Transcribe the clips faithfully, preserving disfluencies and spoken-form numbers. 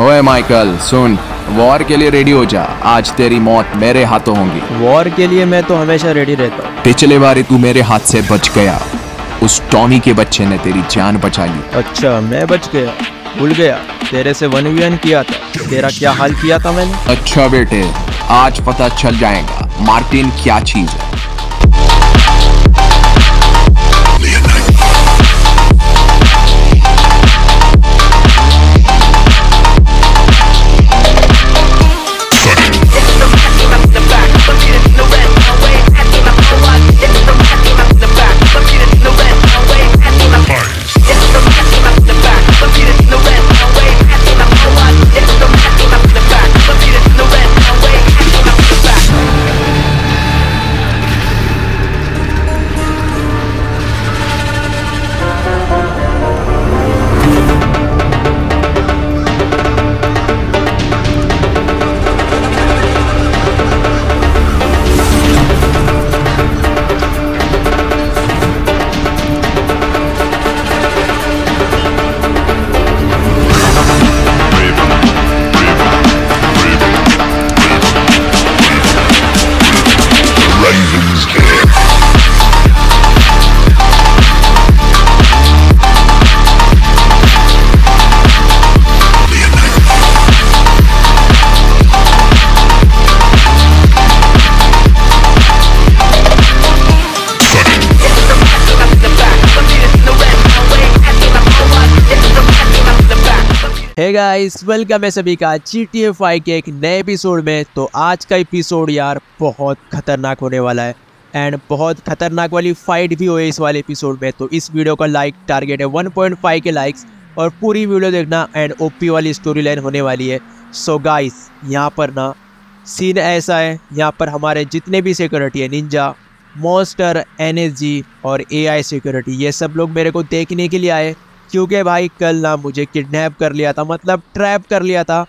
ओए माइकल सुन, वॉर के लिए रेडी हो जा। आज तेरी मौत मेरे हाथों होगी। वॉर के लिए मैं तो हमेशा रेडी रहता हूँ। पिछले बार तू मेरे हाथ से बच गया, उस टॉमी के बच्चे ने तेरी जान बचा ली। अच्छा मैं बच गया, भूल गया तेरे से वन वी वन किया था, तेरा क्या हाल किया था मैंने। अच्छा बेटे, आज पता चल जाएगा मार्टिन क्या चीज है। हे गाइस, वेलकम है सभी का जी टी ए फाइव के एक नए एपिसोड में। तो आज का एपिसोड यार बहुत खतरनाक होने वाला है एंड बहुत खतरनाक वाली फाइट भी हुई इस वाले एपिसोड में। तो इस वीडियो का लाइक टारगेट है one point five K likes और पूरी वीडियो देखना एंड ओपी वाली स्टोरी लाइन होने वाली है। सो गाइस, यहाँ पर ना सीन ऐसा है, यहाँ पर हमारे जितने भी सिक्योरिटी है, ninja, monster, N S G और ए आई सिक्योरिटी, ये सब लोग मेरे को देखने के लिए आए क्योंकि भाई कल ना मुझे किडनैप कर लिया था, मतलब ट्रैप कर लिया था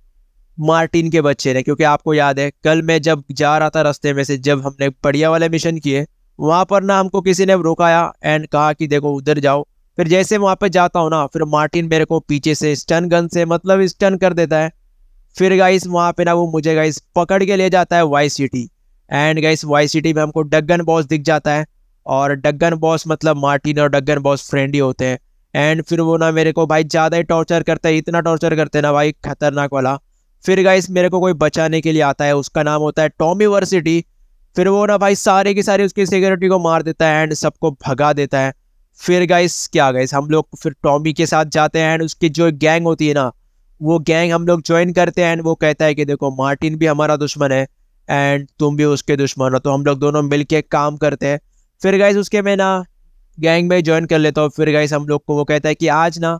मार्टिन के बच्चे ने। क्योंकि आपको याद है कल मैं जब जा रहा था रास्ते में से, जब हमने बढ़िया वाले मिशन किए, वहाँ पर ना हमको किसी ने रोकाया एंड कहा कि देखो उधर जाओ। फिर जैसे वहाँ पे जाता हूँ ना, फिर मार्टिन मेरे को पीछे से स्टन गन से मतलब स्टन कर देता है। फिर गाइस वहाँ पे ना वो मुझे गाइस पकड़ के ले जाता है Y city and guys Y city में हमको डगन बॉस दिख जाता है। और डगन बॉस मतलब मार्टिन और डगन बॉस फ्रेंड ही होते हैं। एंड फिर वो ना मेरे को भाई ज़्यादा ही टॉर्चर करता है, इतना टॉर्चर करते हैं ना भाई, खतरनाक वाला। फिर गाइस मेरे को कोई बचाने के लिए आता है, उसका नाम होता है टॉमी वर्सिटी। फिर वो ना भाई सारे की सारी उसकी सिक्योरिटी को मार देता है एंड सबको भगा देता है। फिर गाइस क्या गाइस हम लोग फिर टॉमी के साथ जाते हैं एंड उसकी जो गैंग होती है ना, वो गैंग हम लोग ज्वाइन करते हैं एंड वो कहता है कि देखो मार्टिन भी हमारा दुश्मन है एंड तुम भी उसके दुश्मन हो, तो हम लोग दोनों मिल के काम करते हैं। फिर गाइस उसके मैं ना गैंग में ज्वाइन कर लेता हूँ। फिर गाइस हम लोग को वो कहता है कि आज ना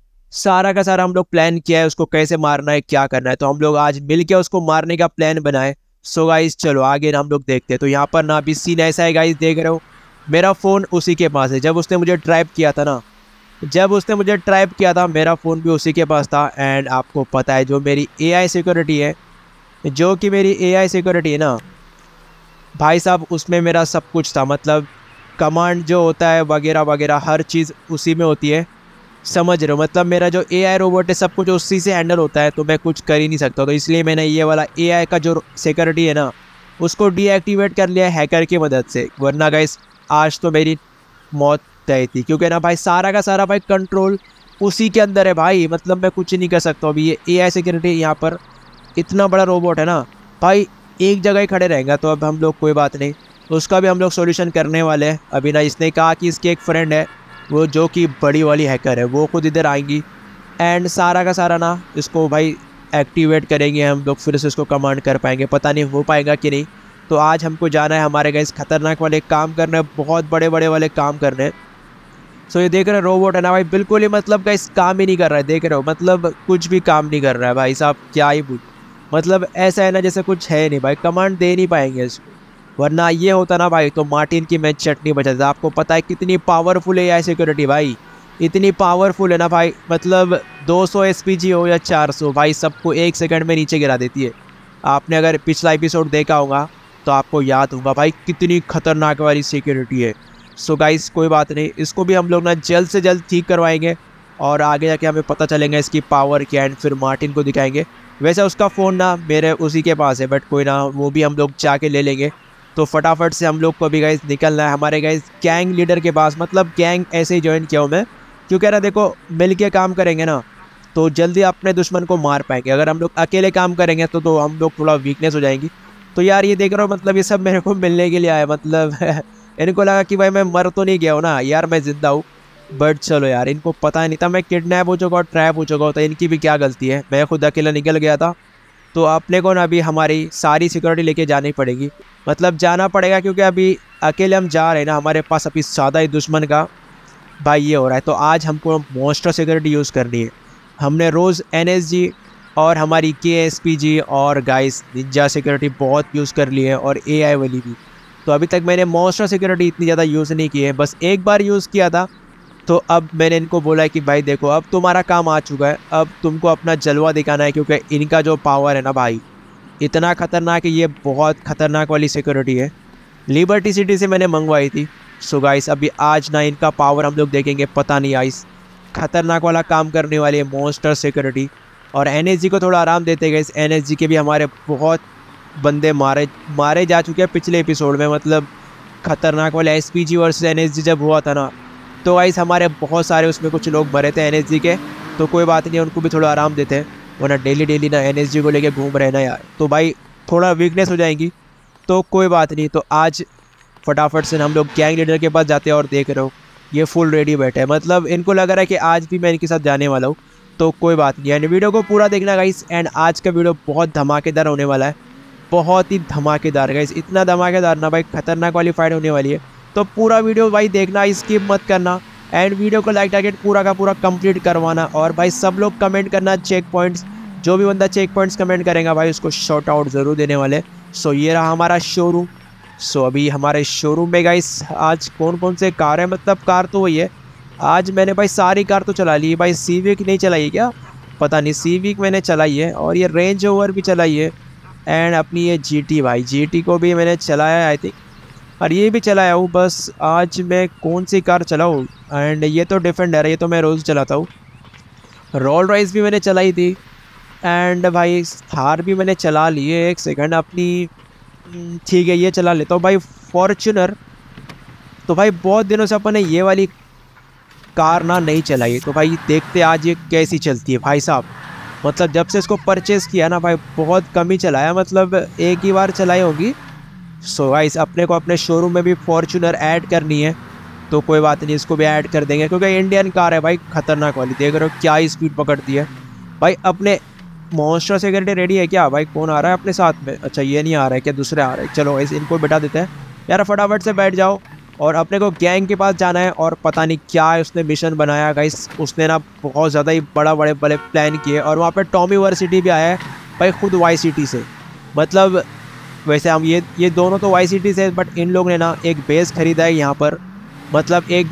सारा का सारा हम लोग प्लान किया है, उसको कैसे मारना है, क्या करना है, तो हम लोग आज मिल के उसको मारने का प्लान बनाए। सो गाइस चलो आगे ना हम लोग देखते हैं। तो यहाँ पर ना अभी सीन ऐसा है गाइस, देख रहे हो मेरा फ़ोन उसी के पास है। जब उसने मुझे ट्रैप किया था ना, जब उसने मुझे ट्रैप किया था मेरा फ़ोन भी उसी के पास था। एंड आपको पता है जो मेरी ए आई सिक्योरिटी है, जो कि मेरी ए आई सिक्योरिटी है ना भाई साहब, उसमें मेरा सब कुछ था, मतलब कमांड जो होता है वगैरह वगैरह हर चीज़ उसी में होती है, समझ रहे हो। मतलब मेरा जो ए आई रोबोट है सब कुछ उसी से हैंडल होता है, तो मैं कुछ कर ही नहीं सकता। तो इसलिए मैंने ये वाला ए आई का जो सिक्योरिटी है ना, उसको डीएक्टिवेट कर लिया हैकर की मदद से। वरना गाइस आज तो मेरी मौत तय थी, क्योंकि ना भाई सारा का सारा भाई कंट्रोल उसी के अंदर है भाई, मतलब मैं कुछ नहीं कर सकता। अभी ये ए आई सिक्योरिटी यहाँ पर इतना बड़ा रोबोट है ना भाई, एक जगह ही खड़े रहेंगे। तो अब हम लोग कोई बात नहीं, उसका भी हम लोग सॉल्यूशन करने वाले हैं। अभी ना इसने कहा कि इसकी एक फ्रेंड है वो जो कि बड़ी वाली हैकर है, वो खुद इधर आएंगी एंड सारा का सारा ना इसको भाई एक्टिवेट करेंगे हम लोग, फिर से इसको कमांड कर पाएंगे। पता नहीं हो पाएगा कि नहीं। तो आज हमको जाना है हमारे गाइस खतरनाक वाले काम करने, बहुत बड़े बड़े वाले काम करने। सो ये देख रहे हो रोबोट है ना भाई, बिल्कुल ही मतलब गाइस काम ही नहीं कर रहा है, देख रहे हो, मतलब कुछ भी काम नहीं कर रहा है भाई साहब। क्या ही पूछ, मतलब ऐसा है ना जैसे कुछ है नहीं भाई, कमांड दे नहीं पाएंगे इसको। वरना ये होता ना भाई तो मार्टिन की मैं चटनी बचा था। आपको पता है कितनी पावरफुल है ये सिक्योरिटी भाई, इतनी पावरफुल है ना भाई, मतलब दो सौ एस पी जी हो या चार सौ भाई, सबको एक सेकंड में नीचे गिरा देती है। आपने अगर पिछला एपिसोड देखा होगा तो आपको याद होगा भाई कितनी खतरनाक वाली सिक्योरिटी है। सो गाइस कोई बात नहीं, इसको भी हम लोग ना जल्द से जल्द ठीक करवाएंगे और आगे जाके हमें पता चलेगा इसकी पावर क्या है, फिर मार्टिन को दिखाएंगे। वैसे उसका फ़ोन ना मेरे उसी के पास है, बट कोई ना, वो भी हम लोग जाके ले लेंगे। तो फटाफट से हम लोग को भी गाइस निकलना है हमारे गाइस गैंग लीडर के पास। मतलब गैंग ऐसे ही ज्वाइन किया हूँ मैं, क्योंकि ना देखो मिल के काम करेंगे ना तो जल्दी अपने दुश्मन को मार पाएंगे। अगर हम लोग अकेले काम करेंगे तो तो हम लोग थोड़ा वीकनेस हो जाएंगी। तो यार ये देख रहे हो, मतलब ये सब मेरे को मिलने के लिए आया। मतलब इनको लगा कि भाई मैं मर तो नहीं गया हूँ ना यार, मैं जिंदा हूँ। बट चलो यार, इनको पता नहीं था मैं किडनैप हो चुका और ट्रैप हो चुका हूँ, तो इनकी भी क्या गलती है। मैं खुद अकेला निकल गया था। तो अपने को ना अभी हमारी सारी सिक्योरिटी लेके जानी पड़ेगी, मतलब जाना पड़ेगा, क्योंकि अभी अकेले हम जा रहे हैं ना, हमारे पास अभी ज़्यादा ही दुश्मन का भाई ये हो रहा है। तो आज हमको मॉन्स्टर सिक्योरिटी यूज़ करनी है। हमने रोज़ एन एस जी और हमारी के एस पी जी और गाइस निंजा सिक्योरिटी बहुत यूज़ कर ली है, और ए आई वाली भी। तो अभी तक मैंने मॉन्स्टर सिक्योरिटी इतनी ज़्यादा यूज़ नहीं की है, बस एक बार यूज़ किया था। तो अब मैंने इनको बोला है कि भाई देखो अब तुम्हारा काम आ चुका है, अब तुमको अपना जलवा दिखाना है, क्योंकि इनका जो पावर है ना भाई इतना ख़तरनाक है। ये बहुत ख़तरनाक वाली सिक्योरिटी है, लिबर्टी सिटी से मैंने मंगवाई थी। सो गाइस अभी आज ना इनका पावर हम लोग देखेंगे, पता नहीं आइस खतरनाक वाला काम करने वाली है मॉन्स्टर सिक्योरिटी। और एन एस जी को थोड़ा आराम देते गए। एन एस जी के भी हमारे बहुत बंदे मारे मारे जा चुके हैं पिछले एपिसोड में। मतलब खतरनाक वाला S P G versus N S G जब हुआ था ना, तो गाइस हमारे बहुत सारे उसमें कुछ लोग मरे थे एन एस जी के। तो कोई बात नहीं, उनको भी थोड़ा आराम देते हैं, वरना डेली डेली ना एन एस जी को लेके घूम रहे ना यार, तो भाई थोड़ा वीकनेस हो जाएंगी। तो कोई बात नहीं, तो आज फटाफट से हम लोग गैंग लीडर के पास जाते हैं। और देख रहे हो ये फुल रेडी बैठे हैं, मतलब इनको लग रहा है कि आज भी मैं इनके साथ जाने वाला हूँ। तो कोई बात नहीं, एंड वीडियो को पूरा देखना गाइस। एंड आज का वीडियो बहुत धमाकेदार होने वाला है, बहुत ही धमाकेदार गाइस, इतना धमाकेदार ना भाई, खतरनाक वाली फाइट होने वाली है। तो पूरा वीडियो भाई देखना, स्किप मत करना। एंड वीडियो को लाइक टारगेट पूरा का पूरा कंप्लीट करवाना। और भाई सब लोग कमेंट करना चेक पॉइंट्स, जो भी बंदा चेक पॉइंट्स कमेंट करेगा भाई उसको शॉर्ट आउट ज़रूर देने वाले। सो ये रहा हमारा शोरूम। सो अभी हमारे शोरूम में गाइस आज कौन कौन से कार है, मतलब कार तो वही है। आज मैंने भाई सारी कार तो चला ली है भाई। सीविक नहीं चलाई है क्या, पता नहीं, सीविक मैंने चलाई है, और ये रेंज ओवर भी चलाई है। एंड अपनी ये जीटी भाई, जीटी को भी मैंने चलाया है आई थिंक, और ये भी चलाया हूँ। बस आज मैं कौन सी कार चलाऊँ, एंड ये तो डिफेंडर है, ये तो मैं रोज़ चलाता हूँ। रोल राइस भी मैंने चलाई थी, एंड भाई थार भी मैंने चला ली है। एक सेकंड, अपनी ठीक है ये चला लेता हूँ भाई, फॉर्च्यूनर। तो भाई बहुत दिनों से अपन ने ये वाली कार ना नहीं चलाई, तो भाई देखते आज ये कैसी चलती है भाई साहब। मतलब जब से इसको परचेज़ किया ना भाई बहुत कम ही चलाया, मतलब एक ही बार चलाई होगी। सो गाइस अपने को अपने शोरूम में भी फॉर्च्यूनर ऐड करनी है, तो कोई बात नहीं, इसको भी ऐड कर देंगे, क्योंकि इंडियन कार है भाई, खतरनाक वाली। देख रहे हो क्या ही स्पीड पकड़ती है भाई। अपने मॉन्स्टर सिक्योरिटी रेडी है क्या भाई? कौन आ रहा है अपने साथ में? अच्छा ये नहीं आ रहा है क्या, दूसरे आ रहे हैं। चलो ऐसे इनको बिठा देते हैं यार, फटाफट से बैठ जाओ। और अपने को गैंग के पास जाना है, और पता नहीं क्या है उसने मिशन बनाया गाइस। उसने ना बहुत ज़्यादा ही बड़ा बड़े बड़े प्लान किए, और वहाँ पे टॉमी यूनिवर्सिटी भी आया है भाई, खुद वाई सिटी से। मतलब वैसे हम ये ये दोनों तो वाई सिटी से, बट इन लोग ने ना एक बेस ख़रीदा है यहाँ पर, मतलब एक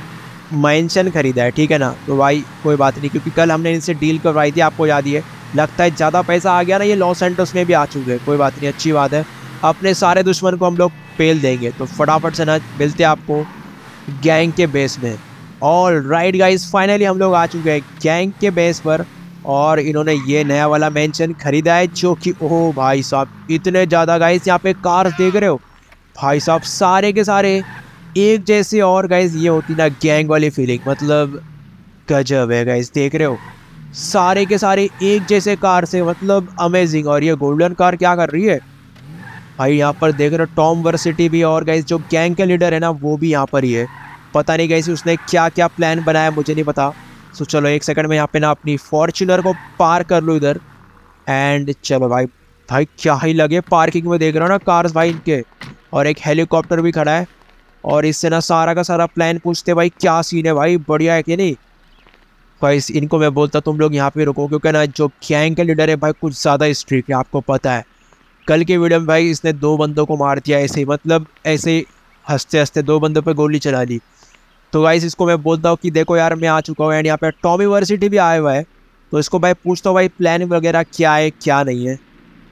मैंशन ख़रीदा है, ठीक है ना। तो भाई कोई बात नहीं, क्योंकि कल हमने इनसे डील करवाई थी, आपको याद ही है। लगता है ज़्यादा पैसा आ गया ना, ये लॉस एंटोस में भी आ चुके हैं। कोई बात नहीं, अच्छी बात है, अपने सारे दुश्मन को हम लोग पेल देंगे। तो फटाफट से ना मिलते हैं आपको गैंग के बेस में। ऑल राइट गाइस, फाइनली हम लोग आ चुके हैं गैंग के बेस पर, और इन्होंने ये नया वाला मेंशन खरीदा है, जो कि ओह भाई साहब इतने ज़्यादा गाइस यहाँ पे कार्स देख रहे हो भाई साहब, सारे के सारे एक जैसे। और गाइस ये होती ना गैंग वाली फीलिंग, मतलब गजब है गाइस, देख रहे हो सारे के सारे एक जैसे कार से, मतलब अमेजिंग। और ये गोल्डन कार क्या कर रही है भाई, यहाँ पर देख रहे हो टॉम यूनिवर्सिटी भी, और गाइस जो गैंग का लीडर है ना वो भी यहाँ पर ही है। पता नहीं गाइस उसने क्या क्या प्लान बनाया, मुझे नहीं पता। सो चलो एक सेकंड में यहाँ पे ना अपनी फॉर्च्यूनर को पार कर लूँ इधर, एंड चलो भाई भाई क्या ही लगे पार्किंग में, देख रहे हो ना कार्स भाई इनके, और एक हेलीकॉप्टर भी खड़ा है। और इससे ना सारा का सारा प्लान पूछते भाई क्या सीन है भाई, बढ़िया है कि नहीं भाई। इनको मैं बोलता तुम लोग यहाँ पे रुको, क्योंकि ना जो गैंग का लीडर है भाई कुछ ज़्यादा स्ट्रिक्ट है, आपको पता है। कल के वीडियो में भाई इसने दो बंदों को मार दिया ऐसे ही, मतलब ऐसे ही हंसते हंसते दो बंदों पे गोली चला ली। तो गाइस इसको मैं बोलता हूँ कि देखो यार मैं आ चुका हूँ, एंड यहाँ पे टॉम यूनिवर्सिटी भी आया हुआ है। तो इसको भाई पूछता हूँ भाई प्लान वगैरह क्या है क्या नहीं है।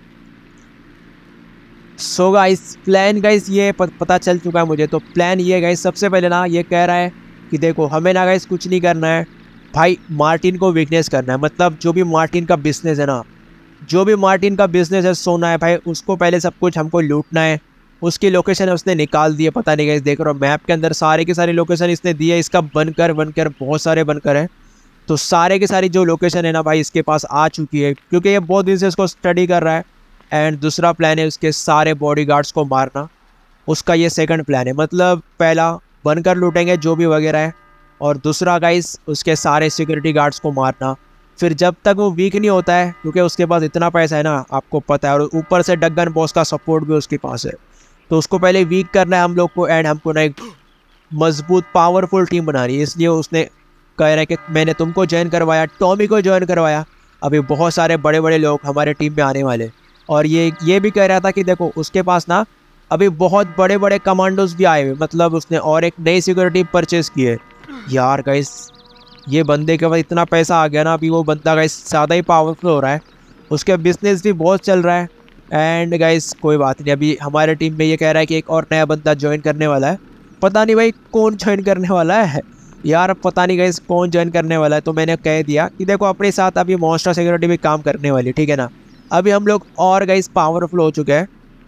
सो गाइस प्लान गाइस ये पता चल चुका है मुझे। तो प्लान ये गाइस, सबसे पहले ना ये कह रहा है कि देखो हमें ना गाइस कुछ नहीं करना है, भाई मार्टिन को वीकनेस करना है। मतलब जो भी मार्टिन का बिजनेस है ना, जो भी मार्टिन का बिजनेस है सोना है भाई, उसको पहले सब कुछ हमको लूटना है। उसकी लोकेशन उसने निकाल दी है, पता नहीं गाइस, देख रहे हो मैप के अंदर सारे के सारी लोकेशन इसने दी है। इसका बनकर बनकर बहुत सारे बनकर है, तो सारे के सारी जो लोकेशन है ना भाई इसके पास आ चुकी है, क्योंकि ये बहुत दिन से इसको स्टडी कर रहा है। एंड दूसरा प्लान है उसके सारे बॉडीगार्ड्स को मारना, उसका ये सेकंड प्लान है। मतलब पहला बनकर लूटेंगे जो भी वगैरह है, और दूसरा गाइस उसके सारे सिक्योरिटी गार्ड्स को मारना। फिर जब तक वो वीक नहीं होता है, क्योंकि उसके पास इतना पैसा है ना, आपको पता है, और ऊपर से डगन बॉस का सपोर्ट भी उसके पास है, तो उसको पहले वीक करना है हम लोग को। एंड हमको ना एक मजबूत पावरफुल टीम बनानी है, इसलिए उसने कह रहा है कि मैंने तुमको ज्वाइन करवाया, टॉमी को ज्वाइन करवाया, अभी बहुत सारे बड़े बड़े लोग हमारे टीम में आने वाले। और ये ये भी कह रहा था कि देखो उसके पास ना अभी बहुत बड़े बड़े कमांडोज भी आए हुए, मतलब उसने और एक नई सिक्योरिटी परचेज़ की है। यार गाइस ये बंदे के पास इतना पैसा आ गया ना, अभी वो बंदा गाइस ज़्यादा ही पावरफुल हो रहा है, उसके बिजनेस भी बहुत चल रहा है। एंड गाइस कोई बात नहीं, अभी हमारे टीम में ये कह रहा है कि एक और नया बंदा ज्वाइन करने वाला है। पता नहीं भाई कौन ज्वाइन करने वाला है यार, पता नहीं गाइस कौन ज्वाइन करने वाला है। तो मैंने कह दिया कि देखो अपने साथ अभी मॉन्स्टर सिक्योरिटी भी काम करने वाली, ठीक है ना। अभी हम लोग और गाइस पावरफुल हो चुके हैं।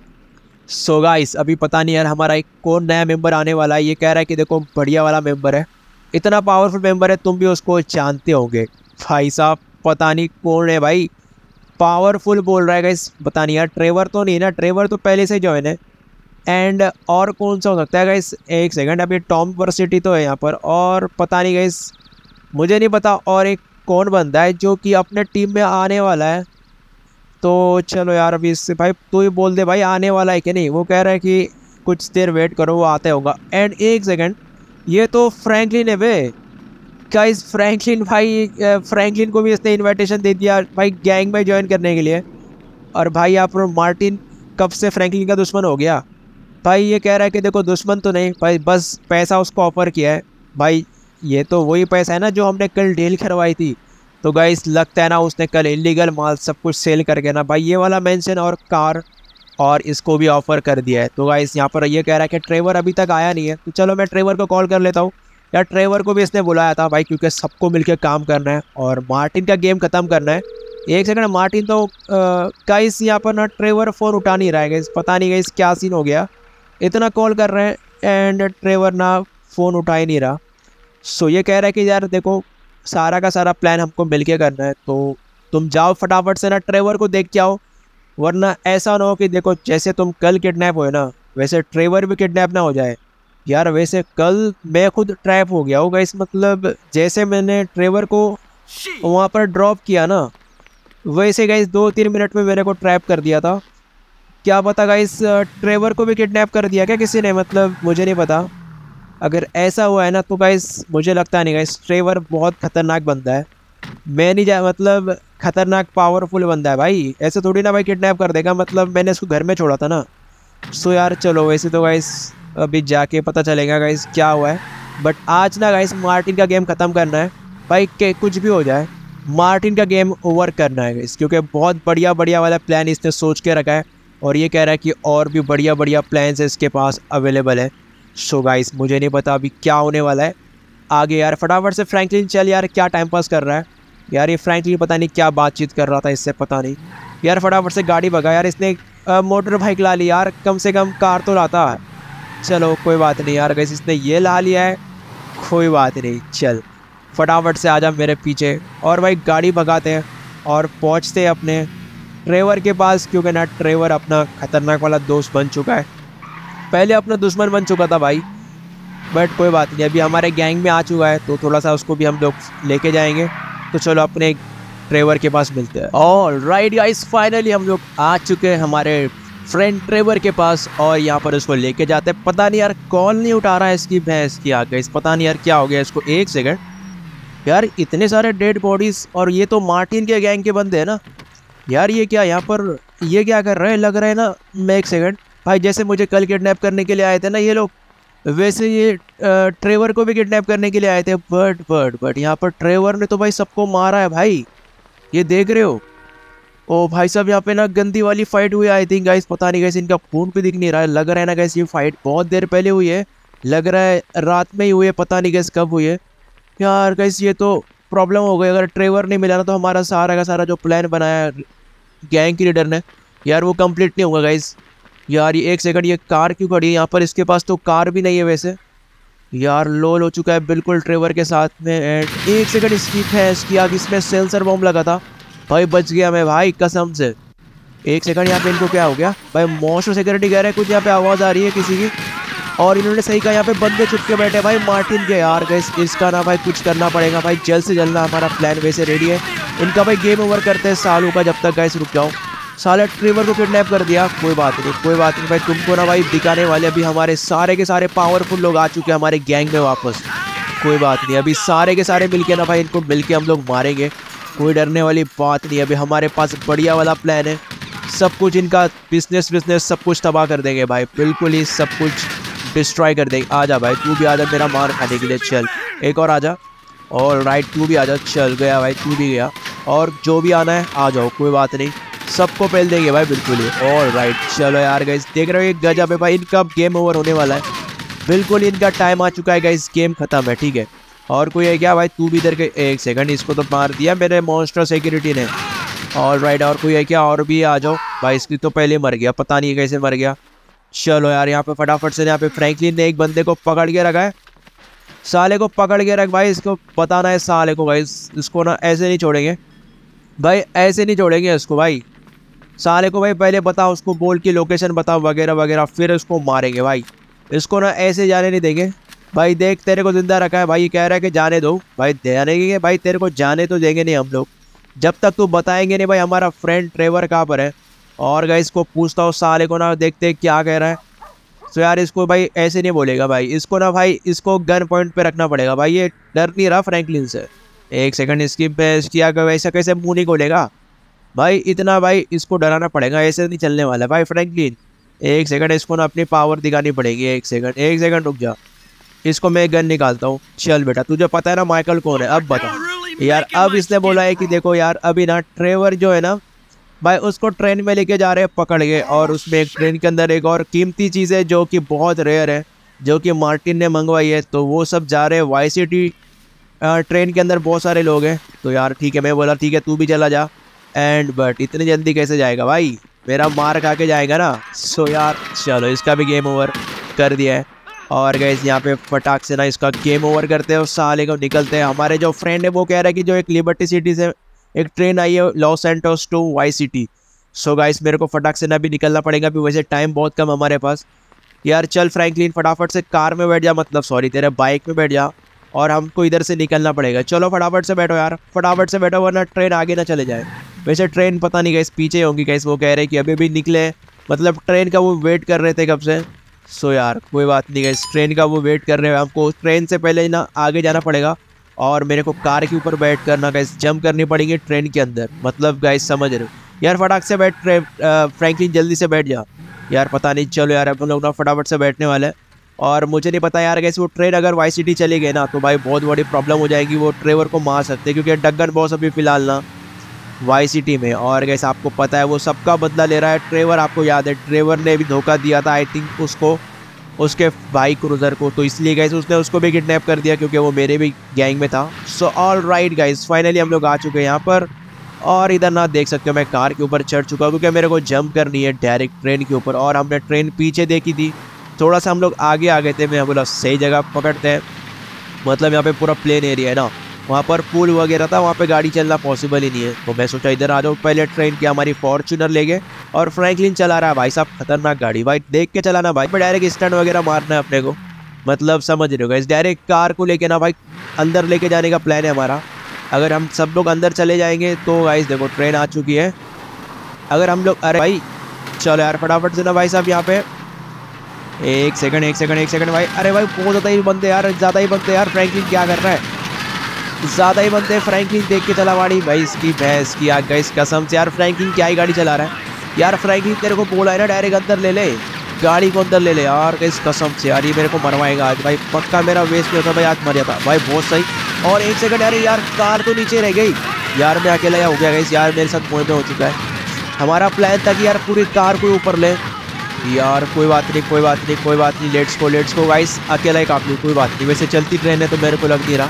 सो गाइस अभी पता नहीं यार हमारा एक कौन नया मेंबर आने वाला है। ये कह रहा है कि देखो बढ़िया वाला मेंबर है, इतना पावरफुल मेंबर है, तुम भी उसको जानते होंगे। भाई साहब पता नहीं कौन है भाई, पावरफुल बोल रहा है गाइस, पता नहीं यार। ट्रेवर तो नहीं ना, ट्रेवर तो पहले से ज्वाइन है। एंड और कौन सा हो सकता है गाइस, एक सेकंड, अभी टॉम वर्सिटी तो है यहाँ पर, और पता नहीं गाइस मुझे नहीं पता और एक कौन बंदा है जो कि अपने टीम में आने वाला है। तो चलो यार अभी इससे भाई तू ही बोल दे भाई आने वाला है कि नहीं। वो कह रहा है कि कुछ देर वेट करो वो आते होगा। एंड एक सेकंड, ये तो फ्रैंकलिन है वे गाइस, फ्रैंकलिन भाई, फ्रैंकलिन को भी इसने इनविटेशन दे दिया भाई गैंग में ज्वाइन करने के लिए। और भाई आप मार्टिन कब से फ्रैंकलिन का दुश्मन हो गया भाई। ये कह रहा है कि देखो दुश्मन तो नहीं भाई, बस पैसा उसको ऑफर किया है भाई। ये तो वही पैसा है ना जो हमने कल डील करवाई थी। तो गाइस लगता है ना उसने कल इलीगल माल सब कुछ सेल करके ना भाई ये वाला मेंशन और कार और इसको भी ऑफ़र कर दिया है। तो गाइस यहाँ पर ये कह रहा है कि ट्रेवर अभी तक आया नहीं है, तो चलो मैं ट्रेवर को कॉल कर लेता हूँ। यार ट्रेवर को भी इसने बुलाया था भाई, क्योंकि सबको मिलकर काम करना है और मार्टिन का गेम ख़त्म करना है। एक सेकंड, मार्टिन तो गाइस यहाँ पर ना ट्रेवर फ़ोन उठा नहीं रहा है गाइस, पता नहीं गाइस क्या सीन हो गया, इतना कॉल कर रहे हैं एंड ट्रेवर ना फ़ोन उठा ही नहीं रहा। सो ये कह रहा है कि यार देखो सारा का सारा प्लान हमको मिलके करना है, तो तुम जाओ फटाफट से ना ट्रेवर को देख के आओ, वरना ऐसा ना हो कि देखो जैसे तुम कल किडनैप हुए ना वैसे ट्रेवर भी किडनैप ना हो जाए। यार वैसे कल मैं खुद ट्रैप हो गया होगा इस, मतलब जैसे मैंने ट्रेवर को वहाँ पर ड्रॉप किया ना वैसे गाइस दो तीन मिनट में मेरे को ट्रैप कर दिया था। क्या पता गाइस ट्रेवर को भी किडनैप कर दिया क्या किसी ने, मतलब मुझे नहीं पता। अगर ऐसा हुआ है ना तो गाइस मुझे लगता नहीं गाइस, ट्रेवर बहुत ख़तरनाक बंदा है। मैं नहीं जा मतलब ख़तरनाक पावरफुल बंदा है भाई, ऐसे थोड़ी ना भाई किडनैप कर देगा, मतलब मैंने इसको घर में छोड़ा था ना। सो यार चलो वैसे तो गाइस अभी जाके पता चलेगा गाइस क्या हुआ है, बट आज ना गाइस मार्टिन का गेम ख़त्म करना है भाई, के कुछ भी हो जाए मार्टिन का गेम ओवर करना है गाइस, क्योंकि बहुत बढ़िया बढ़िया वाला प्लान इसने सोच के रखा है और ये कह रहा है कि और भी बढ़िया बढ़िया प्लान्स इसके पास अवेलेबल है। सो गाइस मुझे नहीं पता अभी क्या होने वाला है आगे। यार फटाफट से फ्रैंकलिन चल यार, क्या टाइम पास कर रहा है यार ये फ्रैंकलिन, पता नहीं क्या बातचीत कर रहा था इससे, पता नहीं। यार फटाफट से गाड़ी भगा यार, इसने मोटर बाइक ला ली यार, कम से कम कार तो लाता है। चलो कोई बात नहीं यार गाइस, इसने ये ला लिया है, कोई बात नहीं। चल फटाफट से आ जा मेरे पीछे और भाई गाड़ी भगाते हैं और पहुँचते हैं अपने ट्रेवर के पास, क्योंकि ना ट्रेवर अपना ख़तरनाक वाला दोस्त बन चुका है, पहले अपना दुश्मन बन चुका था भाई, बट कोई बात नहीं अभी हमारे गैंग में आ चुका है, तो थोड़ा सा उसको भी हम लोग लेके जाएंगे। तो चलो अपने ट्रेवर के पास मिलते हैं। ऑल राइट गाइस, फाइनली हम लोग आ चुके हैं हमारे फ्रेंड ट्रेवर के पास और यहाँ पर उसको लेके जाते हैं। पता नहीं यार कॉल नहीं उठा रहा है इसकी भैंस की, आ गई पता नहीं यार क्या हो गया इसको। एक सेकंड यार, इतने सारे डेड बॉडीज और ये तो मार्टिन के गैंग के बंदे हैं ना यार, ये क्या यहाँ पर ये क्या कर रहे हैं, लग रहा है ना। मैं एक सेकंड भाई, जैसे मुझे कल किडनैप करने के लिए आए थे ना ये लोग, वैसे ये ट्रेवर को भी किडनैप करने के लिए आए थे। बट बट बट यहाँ पर ट्रेवर ने तो भाई सबको मारा है भाई, ये देख रहे हो। ओ भाई साहब यहाँ पे ना गंदी वाली फाइट हुई आई थिंक गाइस, पता नहीं गाइस इनका खून भी दिख नहीं रहा है, लग रहा है ना गाइस ये फाइट बहुत देर पहले हुई है, लग रहा है रात में ही हुई है, पता नहीं गाइस कब हुई है यार। गाइस ये तो प्रॉब्लम हो गई। अगर ट्रेवर नहीं मिला ना तो हमारा सारा का सारा जो प्लान बनाया गैंग की लीडर ने यार वो कंप्लीट नहीं होगा गाइस। यार ये एक सेकंड, ये कार क्यों खड़ी है यहाँ पर? इसके पास तो कार भी नहीं है वैसे। यार लोल हो चुका है बिल्कुल ट्रेवर के साथ में। एंड एक सेकंड, इसकी भैंस की आग, इसमें सेंसर बॉम्ब लगा था भाई। बच गया मैं भाई कसम से। एक सेकंड, यहाँ पे इनको क्या हो गया भाई? मोस्टर सिक्योरिटी कह रहे हैं कुछ, यहाँ पे आवाज़ आ रही है किसी की। और इन्होंने सही कहा, यहाँ पे बंदे छुप के बैठे भाई मार्टिन के। यार गाइस इसका ना भाई कुछ करना पड़ेगा भाई, जल्द से जल्द ना। हमारा प्लान वैसे रेडी है, इनका भाई गेम ओवर करते हैं सालों का। जब तक गाइस रुक जाओ, साले ट्रेवर को किडनैप कर दिया। कोई बात नहीं, कोई बात नहीं भाई, तुमको ना भाई दिखाने वाले अभी हमारे सारे के सारे पावरफुल लोग आ चुके हैं हमारे गैंग में वापस। कोई बात नहीं, अभी सारे के सारे मिलके ना भाई इनको मिलके हम लोग मारेंगे। कोई डरने वाली बात नहीं, अभी हमारे पास बढ़िया वाला प्लान है। सब कुछ इनका बिजनेस बिजनेस सब कुछ तबाह कर देंगे भाई, बिल्कुल ही सब कुछ डिस्ट्रॉय कर देंगे। आ जा भाई, तू भी आ जा मेरा मार खाने के लिए। चल एक और आ जा। और राइट, तू भी आ जा। चल गया भाई, तू भी गया। और जो भी आना है आ जाओ, कोई बात नहीं, सबको पहल देंगे भाई बिल्कुल ही। और राइट, चलो यार गाइस देख रहे हो एक गजब है भाई, इनका गेम ओवर होने वाला है। बिल्कुल इनका टाइम आ चुका है गाइस, गेम खत्म है। ठीक है, और कोई है क्या भाई? तू भी इधर के। एक सेकंड, इसको तो मार दिया मेरे मॉन्स्टर सिक्योरिटी ने। और राइट, और कोई है क्या? और भी आ जाओ भाई। इसकी तो पहले मर गया, पता नहीं कैसे मर गया। चलो यार यहाँ पे फटाफट से, यहाँ पे फ्रैंकलिन ने एक बंदे को पकड़ के रखा है। साले को पकड़ के रख भाई, इसको बताना है साले को भाई, इसको ना ऐसे नहीं छोड़ेंगे भाई, ऐसे नहीं छोड़ेंगे इसको भाई। साले को भाई पहले बताओ, उसको बोल की लोकेशन बताओ वगैरह वगैरह, फिर उसको मारेंगे भाई। इसको ना ऐसे जाने नहीं देंगे भाई। देख तेरे को जिंदा रखा है भाई, ये कह रहा है कि जाने दो भाई। जाने के भाई तेरे को जाने तो देंगे नहीं हम लोग, जब तक तू बताएंगे नहीं भाई हमारा फ्रेंड ट्रेवर कहाँ पर है। और गाइस इसको पूछता हूँ साले को ना, देखते क्या कह रहा है। तो यार इसको भाई ऐसे नहीं बोलेगा भाई, इसको ना भाई इसको गन पॉइंट पे रखना पड़ेगा भाई। ये डर नहीं रहा फ्रैंकलिन से। एक सेकंड, इसकी किया वैसा कैसे मुँह नहीं खोलेगा भाई? इतना भाई इसको डराना पड़ेगा, ऐसे नहीं चलने वाला भाई फ्रैंकलिन। एक सेकंड, इसको ना अपनी पावर दिखानी पड़ेगी। एक सेकंड, एक सेकंड रुक जा, इसको मैं गन निकालता हूँ। चल बेटा, तुझे पता है ना माइकल कौन है, अब बता यार। अब इसने बोला है कि देखो यार अभी ना ट्रेवर जो है ना भाई, उसको ट्रेन में लेके जा रहे हैं पकड़ के। और उसमें एक ट्रेन के अंदर एक और कीमती चीज़ है जो कि बहुत रेयर है, जो कि मार्टिन ने मंगवाई है। तो वो सब जा रहे हैं वाई सिटी। ट्रेन के अंदर बहुत सारे लोग हैं। तो यार ठीक है, मैं बोला ठीक है तू भी चला जा। एंड बट इतनी जल्दी कैसे जाएगा भाई? मेरा मार खा के जाएगा ना। सो यार चलो, इसका भी गेम ओवर कर दिया है। और गाइस यहाँ पे फटाक से ना इसका गेम ओवर करते हैं और साले को निकलते हैं। हमारे जो फ्रेंड है वो कह रहा है कि जो एक लिबर्टी सिटी से एक ट्रेन आई है Los Santos to Vice City. So guys मेरे को फटाक से ना भी निकलना पड़ेगा, भी वैसे टाइम बहुत कम हमारे पास। यार चल फ्रैंकलिन फटाफट से कार में बैठ जा, मतलब सॉरी तेरे बाइक में बैठ जा, और हमको इधर से निकलना पड़ेगा। चलो फटाफट से बैठो यार, फटाफट से बैठो वरना ट्रेन आगे ना चले जाए। वैसे ट्रेन पता नहीं गाइस पीछे होंगी गाइस, वो कह रहे हैं कि अभी भी निकले, मतलब ट्रेन का वो वेट कर रहे थे कब से। सो यार कोई बात नहीं गाइस, ट्रेन का वो वेट कर रहे हैं। हमको ट्रेन से पहले ना आगे जाना पड़ेगा और मेरे को कार के ऊपर बैठ कर ना गाइस जंप करनी पड़ेगी ट्रेन के अंदर, मतलब गाइस समझ रहे हो यार। फटाक से बैठ फ्रैंकलिन, जल्दी से बैठ जा यार। पता नहीं, चलो यार अपन लोग ना फटाफट से बैठने वाले हैं। और मुझे नहीं पता यार गाइस, वो ट्रेन अगर वाई सिटी चली गई ना तो भाई बहुत बड़ी प्रॉब्लम हो जाएगी। वो ट्रेवर को मार सकते हैं क्योंकि डगन बॉस अभी फिलहाल ना वाई सिटी में। और गाइस आपको पता है वो सबका बदला ले रहा है ट्रेवर। आपको याद है ट्रेवर ने भी धोखा दिया था आई थिंक उसको, उसके भाई क्रूजर को, तो इसलिए गाइस उसने उसको भी किडनैप कर दिया क्योंकि वो मेरे भी गैंग में था। So all right guys, finally हम लोग आ चुके हैं यहाँ पर। और इधर ना देख सकते हो मैं कार के ऊपर चढ़ चुका हूँ क्योंकि मेरे को जंप करनी है डायरेक्ट ट्रेन के ऊपर। और हमने ट्रेन पीछे देखी थी, थोड़ा सा हम लोग आगे आ गए थे। मैं बोला सही जगह पकड़ते हैं, मतलब यहाँ पे पूरा प्लेन एरिया है ना, वहाँ पर पुल वगैरह था, वहाँ पे गाड़ी चलना पॉसिबल ही नहीं है। तो मैं सोचा इधर आ जाओ। पहले ट्रेन की हमारी फॉर्च्यूनर ले गए और फ्रैंकलिन चला रहा है भाई साहब, खतरनाक गाड़ी भाई, देख के चलाना भाई। डायरेक्ट स्टैंड वगैरह मारना है अपने को, मतलब समझ रहे हो गाइस। डायरेक्ट कार को लेके ना भाई अंदर लेके जाने का प्लान है हमारा। अगर हम सब लोग अंदर चले जाएंगे तो गाइस देखो ट्रेन आ चुकी है। अगर हम लोग, अरे भाई चलो यार फटाफट से ना भाई साहब यहाँ पे, एक सेकंड एक सेकंड एक सेकंड भाई। अरे भाई बहुत ज़्यादा ही बंदे यार, ज़्यादा ही बंदे यार। फ्रैंकलिन क्या कर रहा है? ज़्यादा ही बंदे। फ्रैंकलिन देख के चला गाड़ी भाई, इसकी भैंस की आग गाइस कसम से यार। फ्रैंकलिन क्या ही गाड़ी चला रहा है यार। फ्रैंकलिन तेरे को बोला है ना डायरेक्ट अंदर ले ले, गाड़ी को अंदर ले ले यार गाइस कसम से यार। ये मेरे को मरवाएगा आज भाई, पक्का मेरा वेस्ट नहीं होता भाई, आज मर जाता भाई। बहुत सही। और एक सेकंड यार, यार कार तो नीचे रह गई यार, मैं अकेला हो गया गाइस यार, मेरे साथ मुँह में हो चुका है। हमारा प्लान था कि यार पूरी कार को ऊपर ले यार। कोई बात नहीं कोई बात नहीं कोई बात नहीं, let's go let's go guys. अकेला ही काफ़ी, कोई बात नहीं। वैसे चलती ट्रेन है तो मेरे को लग नहीं रहा।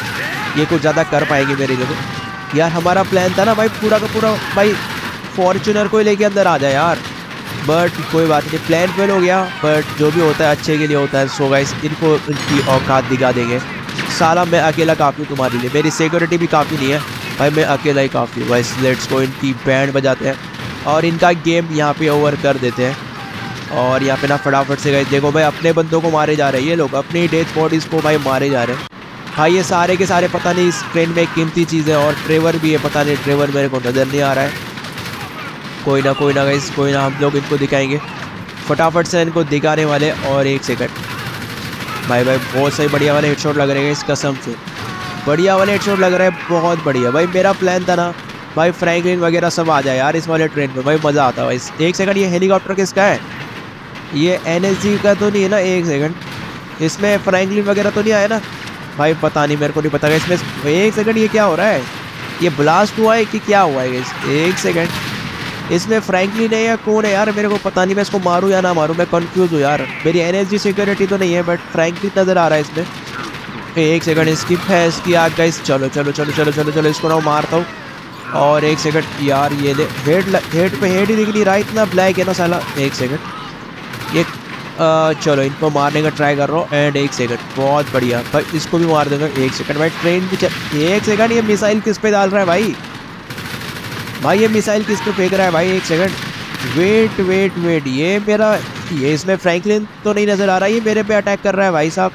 ये कुछ ज़्यादा कर पाएंगे मेरी जगह। यार हमारा प्लान था ना भाई पूरा का पूरा भाई फॉर्च्यूनर को लेके अंदर आ जाए यार, बट कोई बात नहीं, प्लान फेल हो गया। बट जो भी होता है अच्छे के लिए होता है। सो गाइस इनको इनकी औकात दिखा देंगे। साला मैं अकेला काफ़ी तुम्हारे लिए, मेरी सिक्योरिटी भी काफ़ी नहीं है भाई, मैं अकेला ही काफ़ी। वाइस लेट्स को इनकी बैंड बजाते हैं और इनका गेम यहाँ पे ओवर कर देते हैं। और यहाँ पे ना फटाफट से गए, देखो भाई अपने बंदों को मारे जा रहे हैं ये लोग, अपनी डेथ बॉडीज़ को भाई मारे जा रहे हैं भाई। ये सारे के सारे पता नहीं इस ट्रेन में कीमती चीज़ें, और ट्रेवर भी है, पता नहीं ट्रेवर मेरे को नज़र नहीं आ रहा है। कोई ना कोई ना गाइस, कोई ना, हम लोग इनको दिखाएंगे फटाफट से, इनको दिखाने वाले। और एक सेकंड भाई भाई बहुत सही बढ़िया वाले हेडशॉट लग रहे हैं इस कसम से, बढ़िया वाले हेडशॉट लग रहा है, बहुत बढ़िया भाई। मेरा प्लान था ना भाई फ्रैंकलिन वगैरह सब आ जाए यार इस वाले ट्रेन में, भाई मज़ा आता है भाई। एक सेकंड, ये हेलीकॉप्टर किसका है? ये एन एस जी का तो नहीं है ना? एक सेकंड, इसमें फ्रैंकलिन वगैरह तो नहीं आया ना भाई? पता नहीं, मेरे को नहीं पता इसमें। एक सेकंड, ये क्या हो रहा है? ये ब्लास्ट हुआ है कि क्या हुआ है? एक सेकंड, इसमें फ्रैंकलिन है या कौन है यार? मेरे को पता नहीं, मैं इसको मारूँ या ना मारूँ, मैं कंफ्यूज हूँ यार। मेरी एन एस जी सिक्योरिटी तो नहीं है, बट फ्रैंकलिन नज़र आ रहा है इसमें। एक सेकंड, स्किप है इसकी आग गाइस। चलो चलो चलो चलो चलो चलो इसको ना मारता हूँ। और एक सेकंड यार, ये ले हेड हेड पे हेड ही दिख नहीं रहा, इतना ब्लैक है ना साला। एक सेकंड, ये आ, चलो इनको मारने का ट्राई कर रहा हूँ। एंड एक सेकंड, बहुत बढ़िया भाई, इसको भी मार देगा। एक सेकंड भाई, ट्रेन भी चल। एक सेकंड, ये मिसाइल किस पे डाल रहा है भाई? भाई ये मिसाइल किस पे फेंक रहा है भाई? एक सेकंड, वेट वेट वेट, ये मेरा, ये इसमें फ्रैंकलिन तो नहीं नज़र आ रहा, ये मेरे पे अटैक कर रहा है भाई साहब।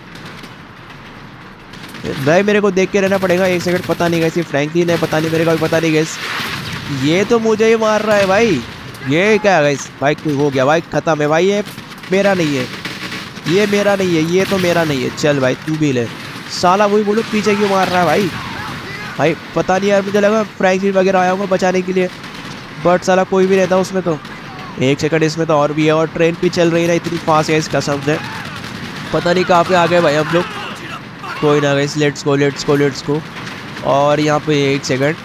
भाई मेरे को देख के रहना पड़ेगा। एक सेकंड, पता नहीं कैसी फ्रैंकलिन है, पता नहीं, मेरे को भी पता नहीं गैस। ये तो मुझे ही मार रहा है भाई, ये क्या है गैस? भाई हो गया भाई, ख़त्म है भाई, ये मेरा नहीं है, ये मेरा नहीं है, ये तो मेरा नहीं है। चल भाई तू भी ले। साला वही बोलो, पीछे क्यों मार रहा है भाई? भाई पता नहीं यार, मुझे लगा फ्रैंकलिन वगैरह आया होगा बचाने के लिए, बट साला कोई भी रहता उसमें तो। एक सेकंड, इसमें तो और भी है, और ट्रेन भी चल रही है ना इतनी फास्ट है, इसका समझ पता नहीं कहाँ पे आ गए भाई हम लोग। कोई ना guys, let's go let's go let's go. और यहाँ पे एक सेकंड,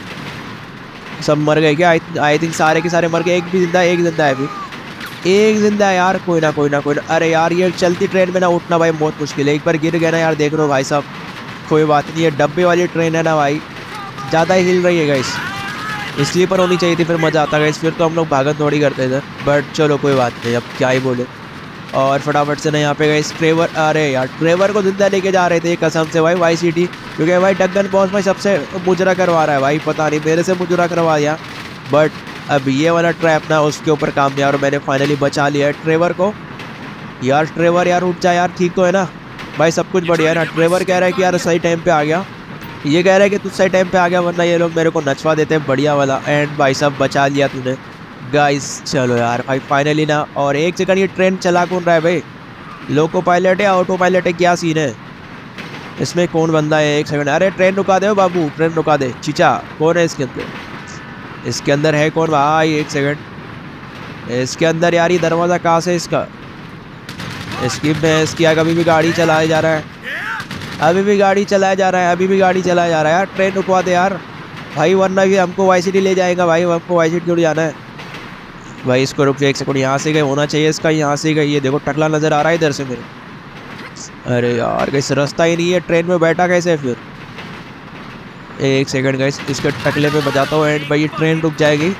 सब मर गए क्या? आई थिंक सारे के सारे मर गए, एक भी जिंदा, एक जिंदा है, फिर एक जिंदा है यार। कोई ना कोई ना कोई ना। अरे यार ये चलती ट्रेन में ना उठना भाई बहुत मुश्किल है, एक बार गिर गया ना यार, देख लो भाई साहब। कोई बात नहीं, ये डब्बे वाली ट्रेन है ना भाई, ज़्यादा ही हिल रही है गाइस, इसलिए पर होनी चाहिए थी, फिर मज़ा आता गाइस, फिर तो हम लोग भागत दौड़ी करते थे। बट चलो कोई बात नहीं, अब क्या ही बोले। और फटाफट से ना यहाँ पे गए ट्रेवर, अरे यार ट्रेवर को जिंदा लेके जा रहे थे कसम से भाई वाई सिटी, क्योंकि भाई डगन बॉस भाई सबसे मुजरा करवा रहा है भाई, पता नहीं मेरे से मुजरा करवा दिया। बट अब ये वाला ट्रैप ना उसके ऊपर काम दिया और मैंने फाइनली बचा लिया है ट्रेवर को। यार ट्रेवर यार उठ जा यार, ठीक तो है ना भाई? सब कुछ बढ़िया है ना? ट्रेवर कह रहा है कि यार सही टाइम पे आ गया, ये कह रहा है कि तू सही टाइम पे आ गया, वरना ये लोग मेरे को नचवा देते हैं बढ़िया वाला। एंड भाई साहब बचा लिया तूने गाइस। चलो यार भाई फाइनली ना। और एक सेकंड, ये ट्रेन चला कौन रहा है भाई? लोको पायलट है, ऑटो पायलट है, क्या सीन है इसमें? कौन बंदा है? एक सेकंड, अरे ट्रेन रुका दे बाबू, ट्रेन रुका दे। चीचा कौन है इसके अंदर? इसके अंदर है कौन भाई? एक सेकंड, इसके अंदर यार ये दरवाज़ा कहाँ से इसका? इसकी भैंस की, अभी भी गाड़ी चलाया जा रहा है, अभी भी गाड़ी चलाया जा रहा है, अभी भी गाड़ी चलाया जा रहा है यार। ट्रेन रुकवा दे यार भाई, वरना भी हमको वाई सिटी ले जाएगा भाई, हमको वाई सिटी जुड़ जाना है भाई। इसको रुक, एक सेकंड, यहाँ से गए होना चाहिए इसका, यहाँ से गए। ये देखो टकला नज़र आ रहा है इधर से मेरे। अरे यार कैसे रास्ता ही नहीं है, ट्रेन में बैठा कैसे फिर? एक सेकंड गाइस, इसके टकले पे बजाता हूँ एंड भाई ये ट्रेन रुक जाएगी।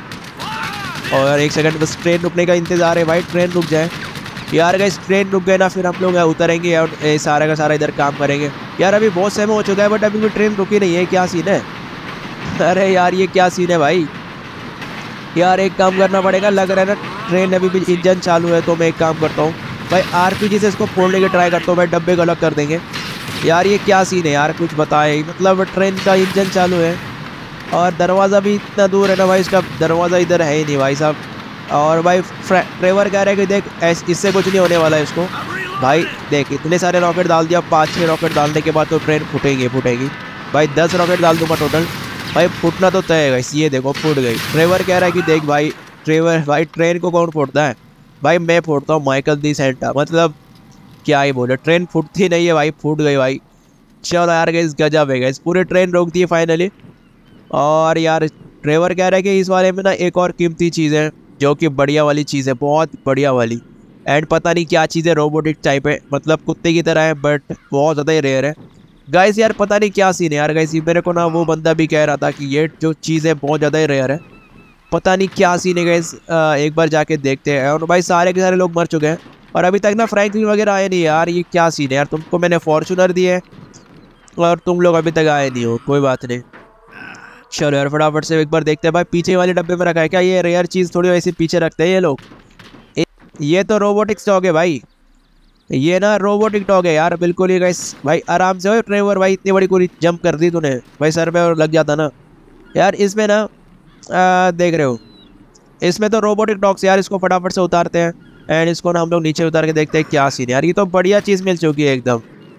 और एक सेकंड बस, ट्रेन रुकने का इंतज़ार है भाई, ट्रेन रुक जाए यार गाइस। ट्रेन रुक गए ना, फिर हम लोग उतरेंगे और सारा का सारा इधर काम करेंगे यार। अभी बहुत समय हो चुका है बट अभी भी ट्रेन रुकी नहीं है, क्या सीन है? अरे यार ये क्या सीन है भाई? यार एक काम करना पड़ेगा, लग रहा है ना ट्रेन अभी भी इंजन चालू है, तो मैं एक काम करता हूँ भाई, आरपीजी से इसको फोड़ने की ट्राई करता हूँ भाई, डब्बे गलत कर देंगे यार। ये क्या सीन है यार, कुछ बताए? मतलब ट्रेन का इंजन चालू है और दरवाज़ा भी इतना दूर है ना भाई, इसका दरवाज़ा इधर है ही नहीं भाई साहब। और भाई ड्राइवर कह रहा है कि देख इससे कुछ नहीं होने वाला है इसको भाई। देख इतने सारे रॉकेट डाल दिया, पाँच छः रॉकेट डालने के बाद तो ट्रेन फूटेंगे फूटेगी भाई। दस रॉकेट डाल दूँगा टोटल भाई, फूटना तो तय है गाइस। ये देखो फूट गई। ड्राइवर कह रहा है कि देख भाई, ड्राइवर भाई ट्रेन को कौन फोड़ता है भाई? मैं फोड़ता हूँ, माइकल दी सेंटा। मतलब क्या ही बोले, ट्रेन फूटती नहीं है भाई, फूट गई भाई। चलो यार गाइस गजब है गाइस, पूरी ट्रेन रोक दी है फाइनली। और यार ड्राइवर कह रहा है कि इस वाले में ना एक और कीमती चीज़ है, जो कि बढ़िया वाली चीज़ है, बहुत बढ़िया वाली। एंड पता नहीं क्या चीज़ है, रोबोटिक टाइप है, मतलब कुत्ते की तरह है बट बहुत ज़्यादा ही रेयर है। गाइस यार पता नहीं क्या सीन है यार। गाइस मेरे को ना वो बंदा भी कह रहा था कि ये जो चीज़ है बहुत ज़्यादा ही रेयर है, पता नहीं क्या सीन है गाइस। एक बार जाके देखते हैं। और भाई सारे के सारे लोग मर चुके हैं और अभी तक ना फ्रैंकलिन वगैरह आए नहीं यार। ये क्या सीन है यार, तुमको मैंने फॉर्चूनर दिए और तुम लोग अभी तक आए नहीं हो। कोई बात नहीं, चलो यार फटाफट से एक बार देखते हैं। भाई पीछे वाले डब्बे में रखा है क्या? ये रेयर चीज़ थोड़ी वैसे पीछे रखते हैं ये लोग। ये तो रोबोटिक्स डॉग है भाई, ये ना रोबोटिक डॉग है यार बिल्कुल ही। गाइस भाई आराम से हो ड्राइवर भाई, इतनी बड़ी पूरी जंप कर दी तूने भाई, सर पे और लग जाता ना यार। इसमें ना आ, देख रहे हो इसमें तो रोबोटिक डॉग्स यार। इसको फटाफट से उतारते हैं एंड इसको ना हम लोग नीचे उतार के देखते हैं क्या सीन है यार। ये तो बढ़िया चीज़ मिल चुकी है एकदम।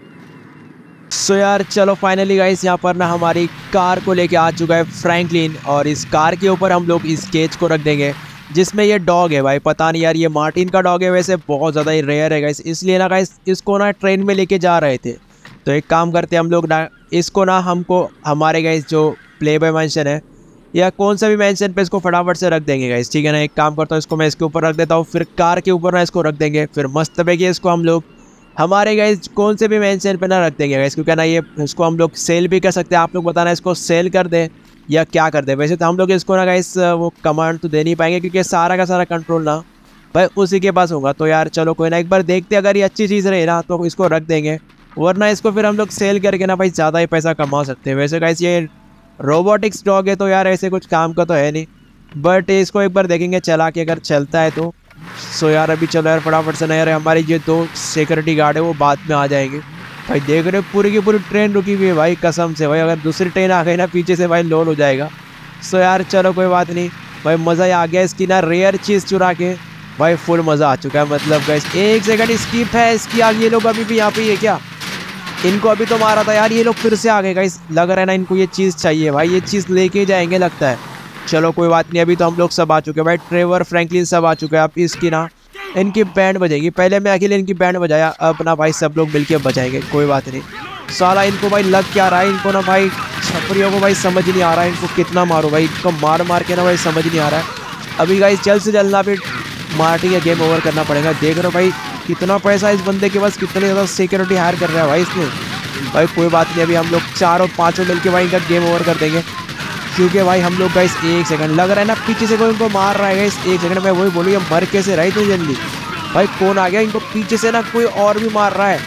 सो so यार चलो फाइनली गाइस यहाँ पर ना हमारी कार को लेके आ चुका है फ्रैंकलिन, और इस कार के ऊपर हम लोग इस केज को रख देंगे जिसमें ये डॉग है। भाई पता नहीं यार, ये मार्टिन का डॉग है वैसे, बहुत ज़्यादा ही रेयर है गाइस, इसलिए ना गाइस इसको ना ट्रेन में लेके जा रहे थे। तो एक काम करते हैं हम लोग ना, इसको ना हमको हमारे गाइस जो प्ले बॉय मैंशन है या कौन सा भी मैंशन पे इसको फटाफट से रख देंगे गाइस, ठीक है ना। एक काम करता हूँ, इसको मैं इसके ऊपर रख देता हूँ, फिर कार के ऊपर ना इसको रख देंगे, फिर मस्त पैकी इसको हम लोग हमारे गाइस कौन से भी मैंशन पे ना रख देंगे गाइस, क्योंकि ना ये इसको हम लोग सेल भी कर सकते हैं। आप लोग बताना इसको सेल कर दें या क्या कर दे। वैसे तो हम लोग इसको ना गाइस वो कमांड तो दे नहीं पाएंगे क्योंकि सारा का सारा कंट्रोल ना भाई उसी के पास होगा। तो यार चलो कोई ना, एक बार देखते अगर ये अच्छी चीज़ रहे ना तो इसको रख देंगे, वरना इसको फिर हम लोग सेल करके ना भाई ज़्यादा ही पैसा कमा सकते हैं। वैसे गाइस ये रोबोटिक्स डॉग है तो यार ऐसे कुछ काम का तो है नहीं, बट इसको एक बार देखेंगे चला के अगर चलता है तो। सो यार अभी चलो यार फटाफट से ना यार, हमारी जो दो सिक्योरिटी गार्ड है वो बाद में आ जाएंगे। भाई देख रहे हो पूरी की पूरी ट्रेन रुकी हुई है भाई, कसम से भाई अगर दूसरी ट्रेन आ गई ना पीछे से भाई लोड हो जाएगा। सो यार चलो कोई बात नहीं भाई, मज़ा ही आ गया इसकी ना रेयर चीज़ चुरा के भाई, फुल मज़ा आ चुका है। मतलब गाइस एक सेकंड स्किप है इसकी, आगे ये लोग अभी भी यहाँ पे ही है क्या? इनको अभी तो मारा था यार, ये लोग फिर से आ गए गाइस। लग रहा है ना इनको ये चीज़ चाहिए भाई, ये चीज़ लेके जाएंगे लगता है। चलो कोई बात नहीं, अभी तो हम लोग सब आ चुके हैं भाई, ट्रेवर फ्रैंकलिन सब आ चुके हैं। अब इसकी ना इनकी बैंड बजेगी, पहले मैं अकेले इनकी बैंड बजाया, अब ना भाई सब लोग मिलके बजाएंगे। कोई बात नहीं, साला इनको भाई लग क्या रहा है, इनको ना भाई छपरियों को भाई समझ नहीं आ रहा है इनको कितना मारो भाई, इनको मार मार के ना भाई समझ नहीं आ रहा है। अभी गाइस जल्द से जल्द ना फिर मार्टी का गेम ओवर करना पड़ेगा। देख रहे हो भाई कितना पैसा इस बंदे के पास, कितनी ज़्यादा सिक्योरिटी हायर कर रहा है भाई इसने। भाई कोई बात नहीं, अभी हम लोग चारों पाँचों मिल के भाई इनका गेम ओवर कर देंगे, क्योंकि भाई हम लोग गाइस एक सेकंड लग रहा है ना पीछे से कोई इनको मार रहा है गाइस। एक सेकंड मैं वही बोलूँ, ये मर कैसे रहे थे जल्दी भाई, कौन आ गया इनको पीछे से ना कोई और भी मार रहा है।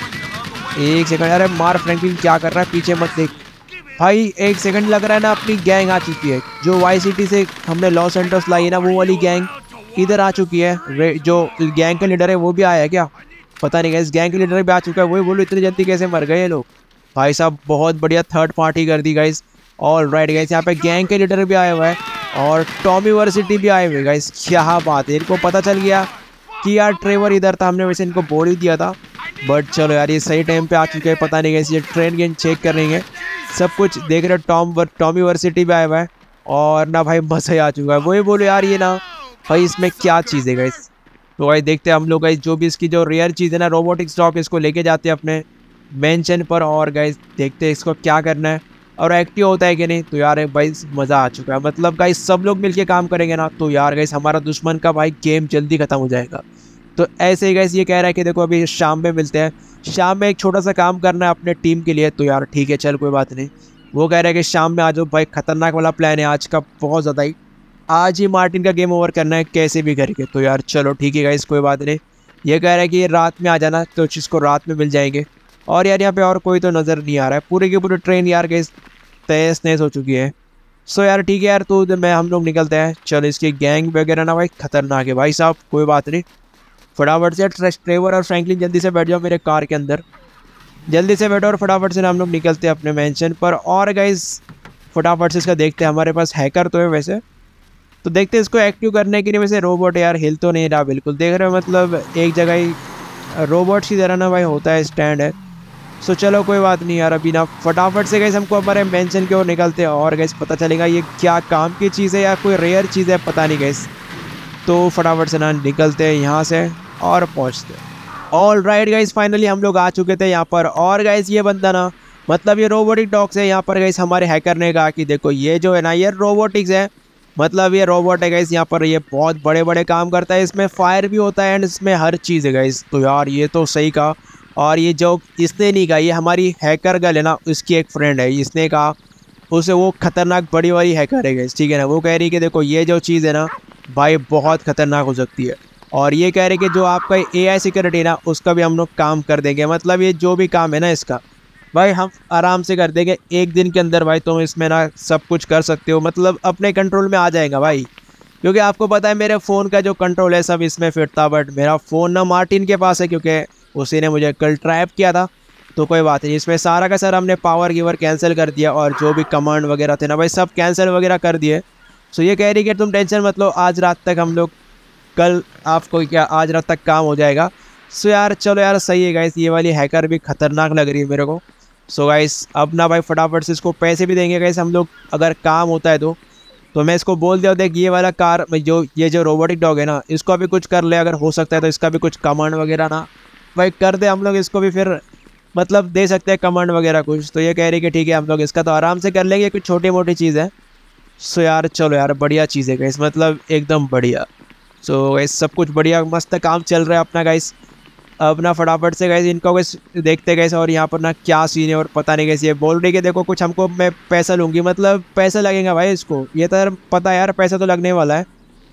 एक सेकंड, अरे मार फ्रैंकलिन क्या कर रहा है, पीछे मत देख भाई। एक सेकंड लग रहा है ना अपनी गैंग आ चुकी है, जो वाई सिटी से हमने लॉस एंटोस लाई है ना वो वाली गैंग इधर आ चुकी है। जो गैंग का लीडर है वो भी आया है क्या, पता नहीं गाइस, गैंग का लीडर भी आ चुका है। वही बोलो इतनी जल्दी कैसे मर गए ये लोग भाई साहब, बहुत बढ़िया थर्ड पार्टी कर दी गाइस। ऑल राइट गाइस, यहाँ पे गैंग के लीडर भी आए हुए हैं और टॉमी वर्सिटी भी आए हुए गाइस। क्या बात है, इनको पता चल गया कि यार ट्रेवर इधर था, हमने वैसे इनको बोल ही दिया था। बट चलो यार ये सही टाइम पे आ चुके हैं। पता नहीं गाइस ये ट्रेन गेन चेक कर रही है, सब कुछ देख रहे हो। टॉम वर टॉमी वर्सिटी भी आया हुआ है और ना भाई मज़ा ही आ चुका है। वही बोलो यार ये ना भाई इसमें क्या चीज़ है गाइस। तो भाई देखते हैं हम लोग गाइस, जो भी इसकी जो रेयर चीज़ है ना रोबोटिक्स डॉग, इसको लेके जाते हैं अपने मेंशन पर और गाइस देखते हैं इसको क्या करना है और एक्टिव होता है कि नहीं। तो यार भाई मज़ा आ चुका है। मतलब गाइस सब लोग मिलके काम करेंगे ना तो यार गाइस हमारा दुश्मन का भाई गेम जल्दी ख़त्म हो जाएगा। तो ऐसे ही गाइस ये कह रहा है कि देखो अभी शाम में मिलते हैं, शाम में एक छोटा सा काम करना है अपने टीम के लिए। तो यार ठीक है चल कोई बात नहीं, वो कह रहा है कि शाम में आ जाओ भाई, ख़तरनाक वाला प्लान है आज का बहुत ज़्यादा ही, आज ही मार्टिन का गेम ओवर करना है कैसे भी करके। तो यार चलो ठीक है गाइस कोई बात नहीं, ये कह रहा है कि रात में आ जाना तो इसको रात में मिल जाएंगे। और यार यहाँ पे और कोई तो नज़र नहीं आ रहा है, पूरी की पूरी ट्रेन यार गाइस तहस नहस हो चुकी है। सो यार ठीक है यार, तो मैं हम लोग निकलते हैं। चलो इसकी गैंग वगैरह ना भाई खतरनाक है भाई साहब, कोई बात नहीं फटाफट से ट्रेवर और फ्रैंकलिन जल्दी से बैठ जाओ मेरे कार के अंदर, जल्दी से बैठो और फटाफट से हम लोग निकलते हैं अपने मेंशन पर। और गाइस फटाफट से इसका देखते हैं, हमारे पास हैकर तो है वैसे, तो देखते हैं इसको एक्टिव करने के लिए। वैसे रोबोट यार हिल तो नहीं रहा बिल्कुल, देख रहे हो मतलब एक जगह ही रोबोट की तरह ना भाई होता है, स्टैंड है। सो चलो कोई बात नहीं यार, अभी ना फटाफट से गाइस हमको हमारे मेंशन की ओर निकलते हैं और गाइस पता चलेगा ये क्या काम की चीज़ है या कोई रेयर चीज़ है, पता नहीं गाइस। तो फटाफट से ना निकलते हैं यहाँ से और पहुँचते हैं। ऑल राइट गाइस, फाइनली हम लोग आ चुके थे यहाँ पर। और गाइस ये बंदा ना मतलब ये रोबोटिक डॉग्स है यहाँ पर गाइस, हमारे हैकर ने कहा कि देखो ये जो है ना ये रोबोटिक्स है, मतलब ये रोबोट है गाइस यहाँ पर, ये बहुत बड़े बड़े काम करता है, इसमें फायर भी होता है एंड इसमें हर चीज़ है गाइस। तो यार ये तो सही कहा, और ये जो इसने नहीं कहा, ये हमारी हैकर गर्ल है ना, उसकी एक फ्रेंड है, इसने कहा उसे वो खतरनाक बड़ी वाली हैकर है गाइस, ठीक है ना। वो कह रही है कि देखो ये जो चीज़ है ना भाई बहुत खतरनाक हो सकती है, और ये कह रहे हैं कि जो आपका एआई सिक्योरिटी ना उसका भी हम लोग काम कर देंगे। मतलब ये जो भी काम है ना इसका भाई हम आराम से कर देंगे एक दिन के अंदर। भाई तुम इसमें ना सब कुछ कर सकते हो, मतलब अपने कंट्रोल में आ जाएगा भाई, क्योंकि आपको पता है मेरे फ़ोन का जो कंट्रोल है सब इसमें फिट था। बट मेरा फ़ोन ना मार्टिन के पास है, क्योंकि उसी ने मुझे कल ट्रैप किया था। तो कोई बात नहीं, इसमें सारा का सारा हमने पावर गिवर कैंसिल कर दिया, और जो भी कमांड वगैरह थे ना भाई सब कैंसिल वगैरह कर दिए। सो ये कह रही कि तुम टेंशन मत लो, आज रात तक हम लोग, कल आपको क्या आज रात तक काम हो जाएगा। सो यार चलो यार सही है गाइस, ये वाली हैकर भी खतरनाक लग रही है मेरे को। सो गाइस अब ना भाई फटाफट से इसको पैसे भी देंगे गाइस हम लोग, अगर काम होता है तो तो मैं इसको बोल दिया देख ये वाला कार जो ये जो रोबोटिक डॉग है ना इसको अभी कुछ कर ले, अगर हो सकता है तो इसका भी कुछ कमांड वगैरह ना भाई कर दे, हम लोग इसको भी फिर मतलब दे सकते हैं कमांड वगैरह कुछ। तो ये कह रही कि ठीक है हम लोग इसका तो आराम से कर लेंगे, कुछ छोटी मोटी चीज़ है। सो यार चलो यार बढ़िया चीज़ है गाइस, मतलब एकदम बढ़िया। सो गाइस सब कुछ बढ़िया मस्त काम चल रहा है अपना गाइस। अब ना फटाफट से गाइस इनको गाइस देखते गाइस, और यहाँ पर ना क्या सीन है और पता नहीं कैसे ये बोल रही कि देखो कुछ हमको मैं पैसा लूँगी, मतलब पैसा लगेगा भाई इसको, ये तो यार पता है यार पैसा तो लगने वाला है,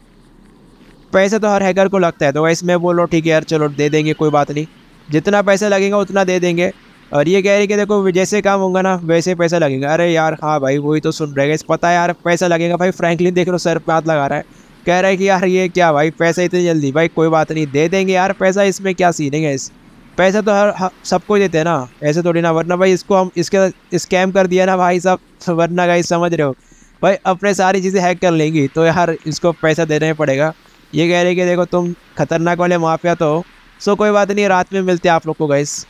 पैसा तो हर हैकर को लगता है। तो गाइस मैं बोल रहा हूँ ठीक है यार चलो दे देंगे, कोई बात नहीं, जितना पैसा लगेगा उतना दे देंगे। और ये कह रही कि देखो जैसे काम होगा ना वैसे पैसा लगेगा। अरे यार हाँ भाई वही तो सुन रहे गाइस, पता है यार पैसा लगेगा भाई। फ्रैंकलिन देख लो सर पे हाथ लगा रहा है, कह रहा है कि यार ये क्या भाई पैसा इतनी जल्दी, भाई कोई बात नहीं दे देंगे यार पैसा, इसमें क्या सीन है गाइस, पैसा तो हर, हर सबको देते हैं ना, ऐसे थोड़ी ना, वरना भाई इसको हम इसके स्कैम कर दिया ना भाई साहब, वरना गाइस समझ रहे हो भाई अपने सारी चीज़ें हैक कर लेंगी, तो यार इसको पैसा देना ही पड़ेगा। ये कह रहे कि देखो तुम खतरनाक वाले माफिया तो हो। सो कोई बात नहीं, रात में मिलते हैं आप लोग को guys.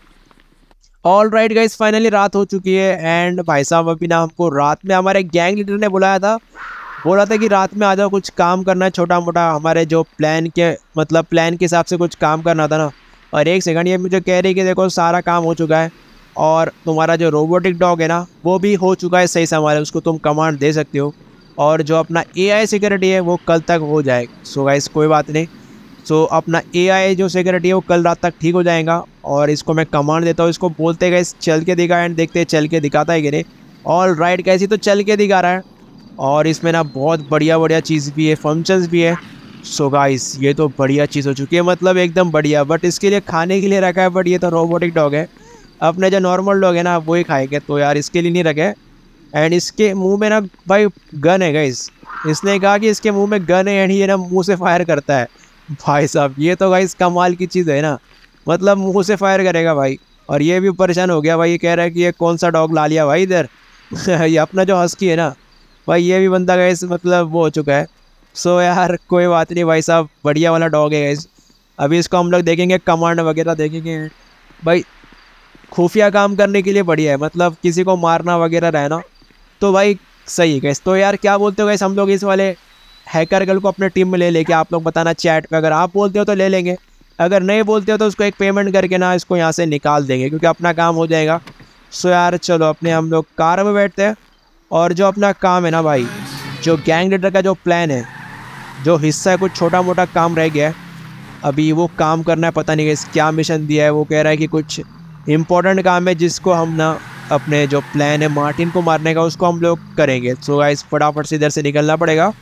All right guys finally रात हो चुकी है, एंड भाई साहब अभी ना हमको रात में हमारे गैंग लीडर ने बुलाया था, बोला था कि रात में आ जाओ कुछ काम करना है छोटा मोटा, हमारे जो प्लान के मतलब प्लान के हिसाब से कुछ काम करना था ना। और एक सेकंड ये मुझे कह रही कि देखो सारा काम हो चुका है, और तुम्हारा जो रोबोटिक डॉग है ना वो भी हो चुका है सही संभाले, उसको तुम कमांड दे सकते हो, और जो अपना एआई सिक्योरिटी है वो कल तक हो जाएगा। सो गाइस कोई बात नहीं, सो अपना एआई जो सिक्योरिटी है वो कल रात तक ठीक हो जाएगा, और इसको मैं कमांड देता हूँ, इसको बोलते गए चल के दिखा, एंड देखते चल के दिखाता है कि नहीं। ऑल राइट कैसी तो चल के दिखा रहा है, और इसमें ना बहुत बढ़िया बढ़िया चीज़ भी है, फंक्शंस भी है। सो गाइस ये तो बढ़िया चीज़ हो चुकी है, मतलब एकदम बढ़िया। बट इसके लिए खाने के लिए रखा है, बट ये तो रोबोटिक डॉग है, अपने जो नॉर्मल डॉग है ना वही खाएंगे, तो यार इसके लिए नहीं रखे। एंड इसके मुंह में ना भाई गन है गाइस, इसने कहा कि इसके मुंह में गन है, एंड ये ना मुंह से फायर करता है। भाई साहब ये तो गाइस कमाल की चीज़ है ना, मतलब मुंह से फायर करेगा भाई। और ये भी परेशान हो गया भाई, ये कह रहा है कि ये कौन सा डॉग ला लिया भाई इधर ये अपना जो हस्की है ना भाई, ये भी बंदा गाइस मतलब वो हो चुका है। सो यार कोई बात नहीं भाई साहब, बढ़िया वाला डॉग है गाइस। अभी इसको हम लोग देखेंगे, कमांड वगैरह देखेंगे भाई, खुफिया काम करने के लिए बढ़िया है, मतलब किसी को मारना वगैरह रहना तो भाई सही है गाइस। तो यार क्या बोलते हो गाइस, हम लोग इस वाले हैकर गर्ल को अपने टीम में ले लेके, आप लोग बताना चैट पे, अगर आप बोलते हो तो ले लेंगे, अगर नहीं बोलते हो तो उसको एक पेमेंट करके ना इसको यहाँ से निकाल देंगे, क्योंकि अपना काम हो जाएगा। सो यार चलो अपने हम लोग कार में बैठते हैं, और जो अपना काम है ना भाई, जो गैंग लीडर का जो प्लान है, जो हिस्सा है, कुछ छोटा मोटा काम रह गया है अभी, वो काम करना है। पता नहीं गाइस क्या मिशन दिया है, वो कह रहा है कि कुछ इम्पोर्टेंट काम है जिसको हम ना अपने जो प्लान है मार्टिन को मारने का उसको हम लोग करेंगे। सो गाइस फटाफट से इधर से निकलना पड़ेगा,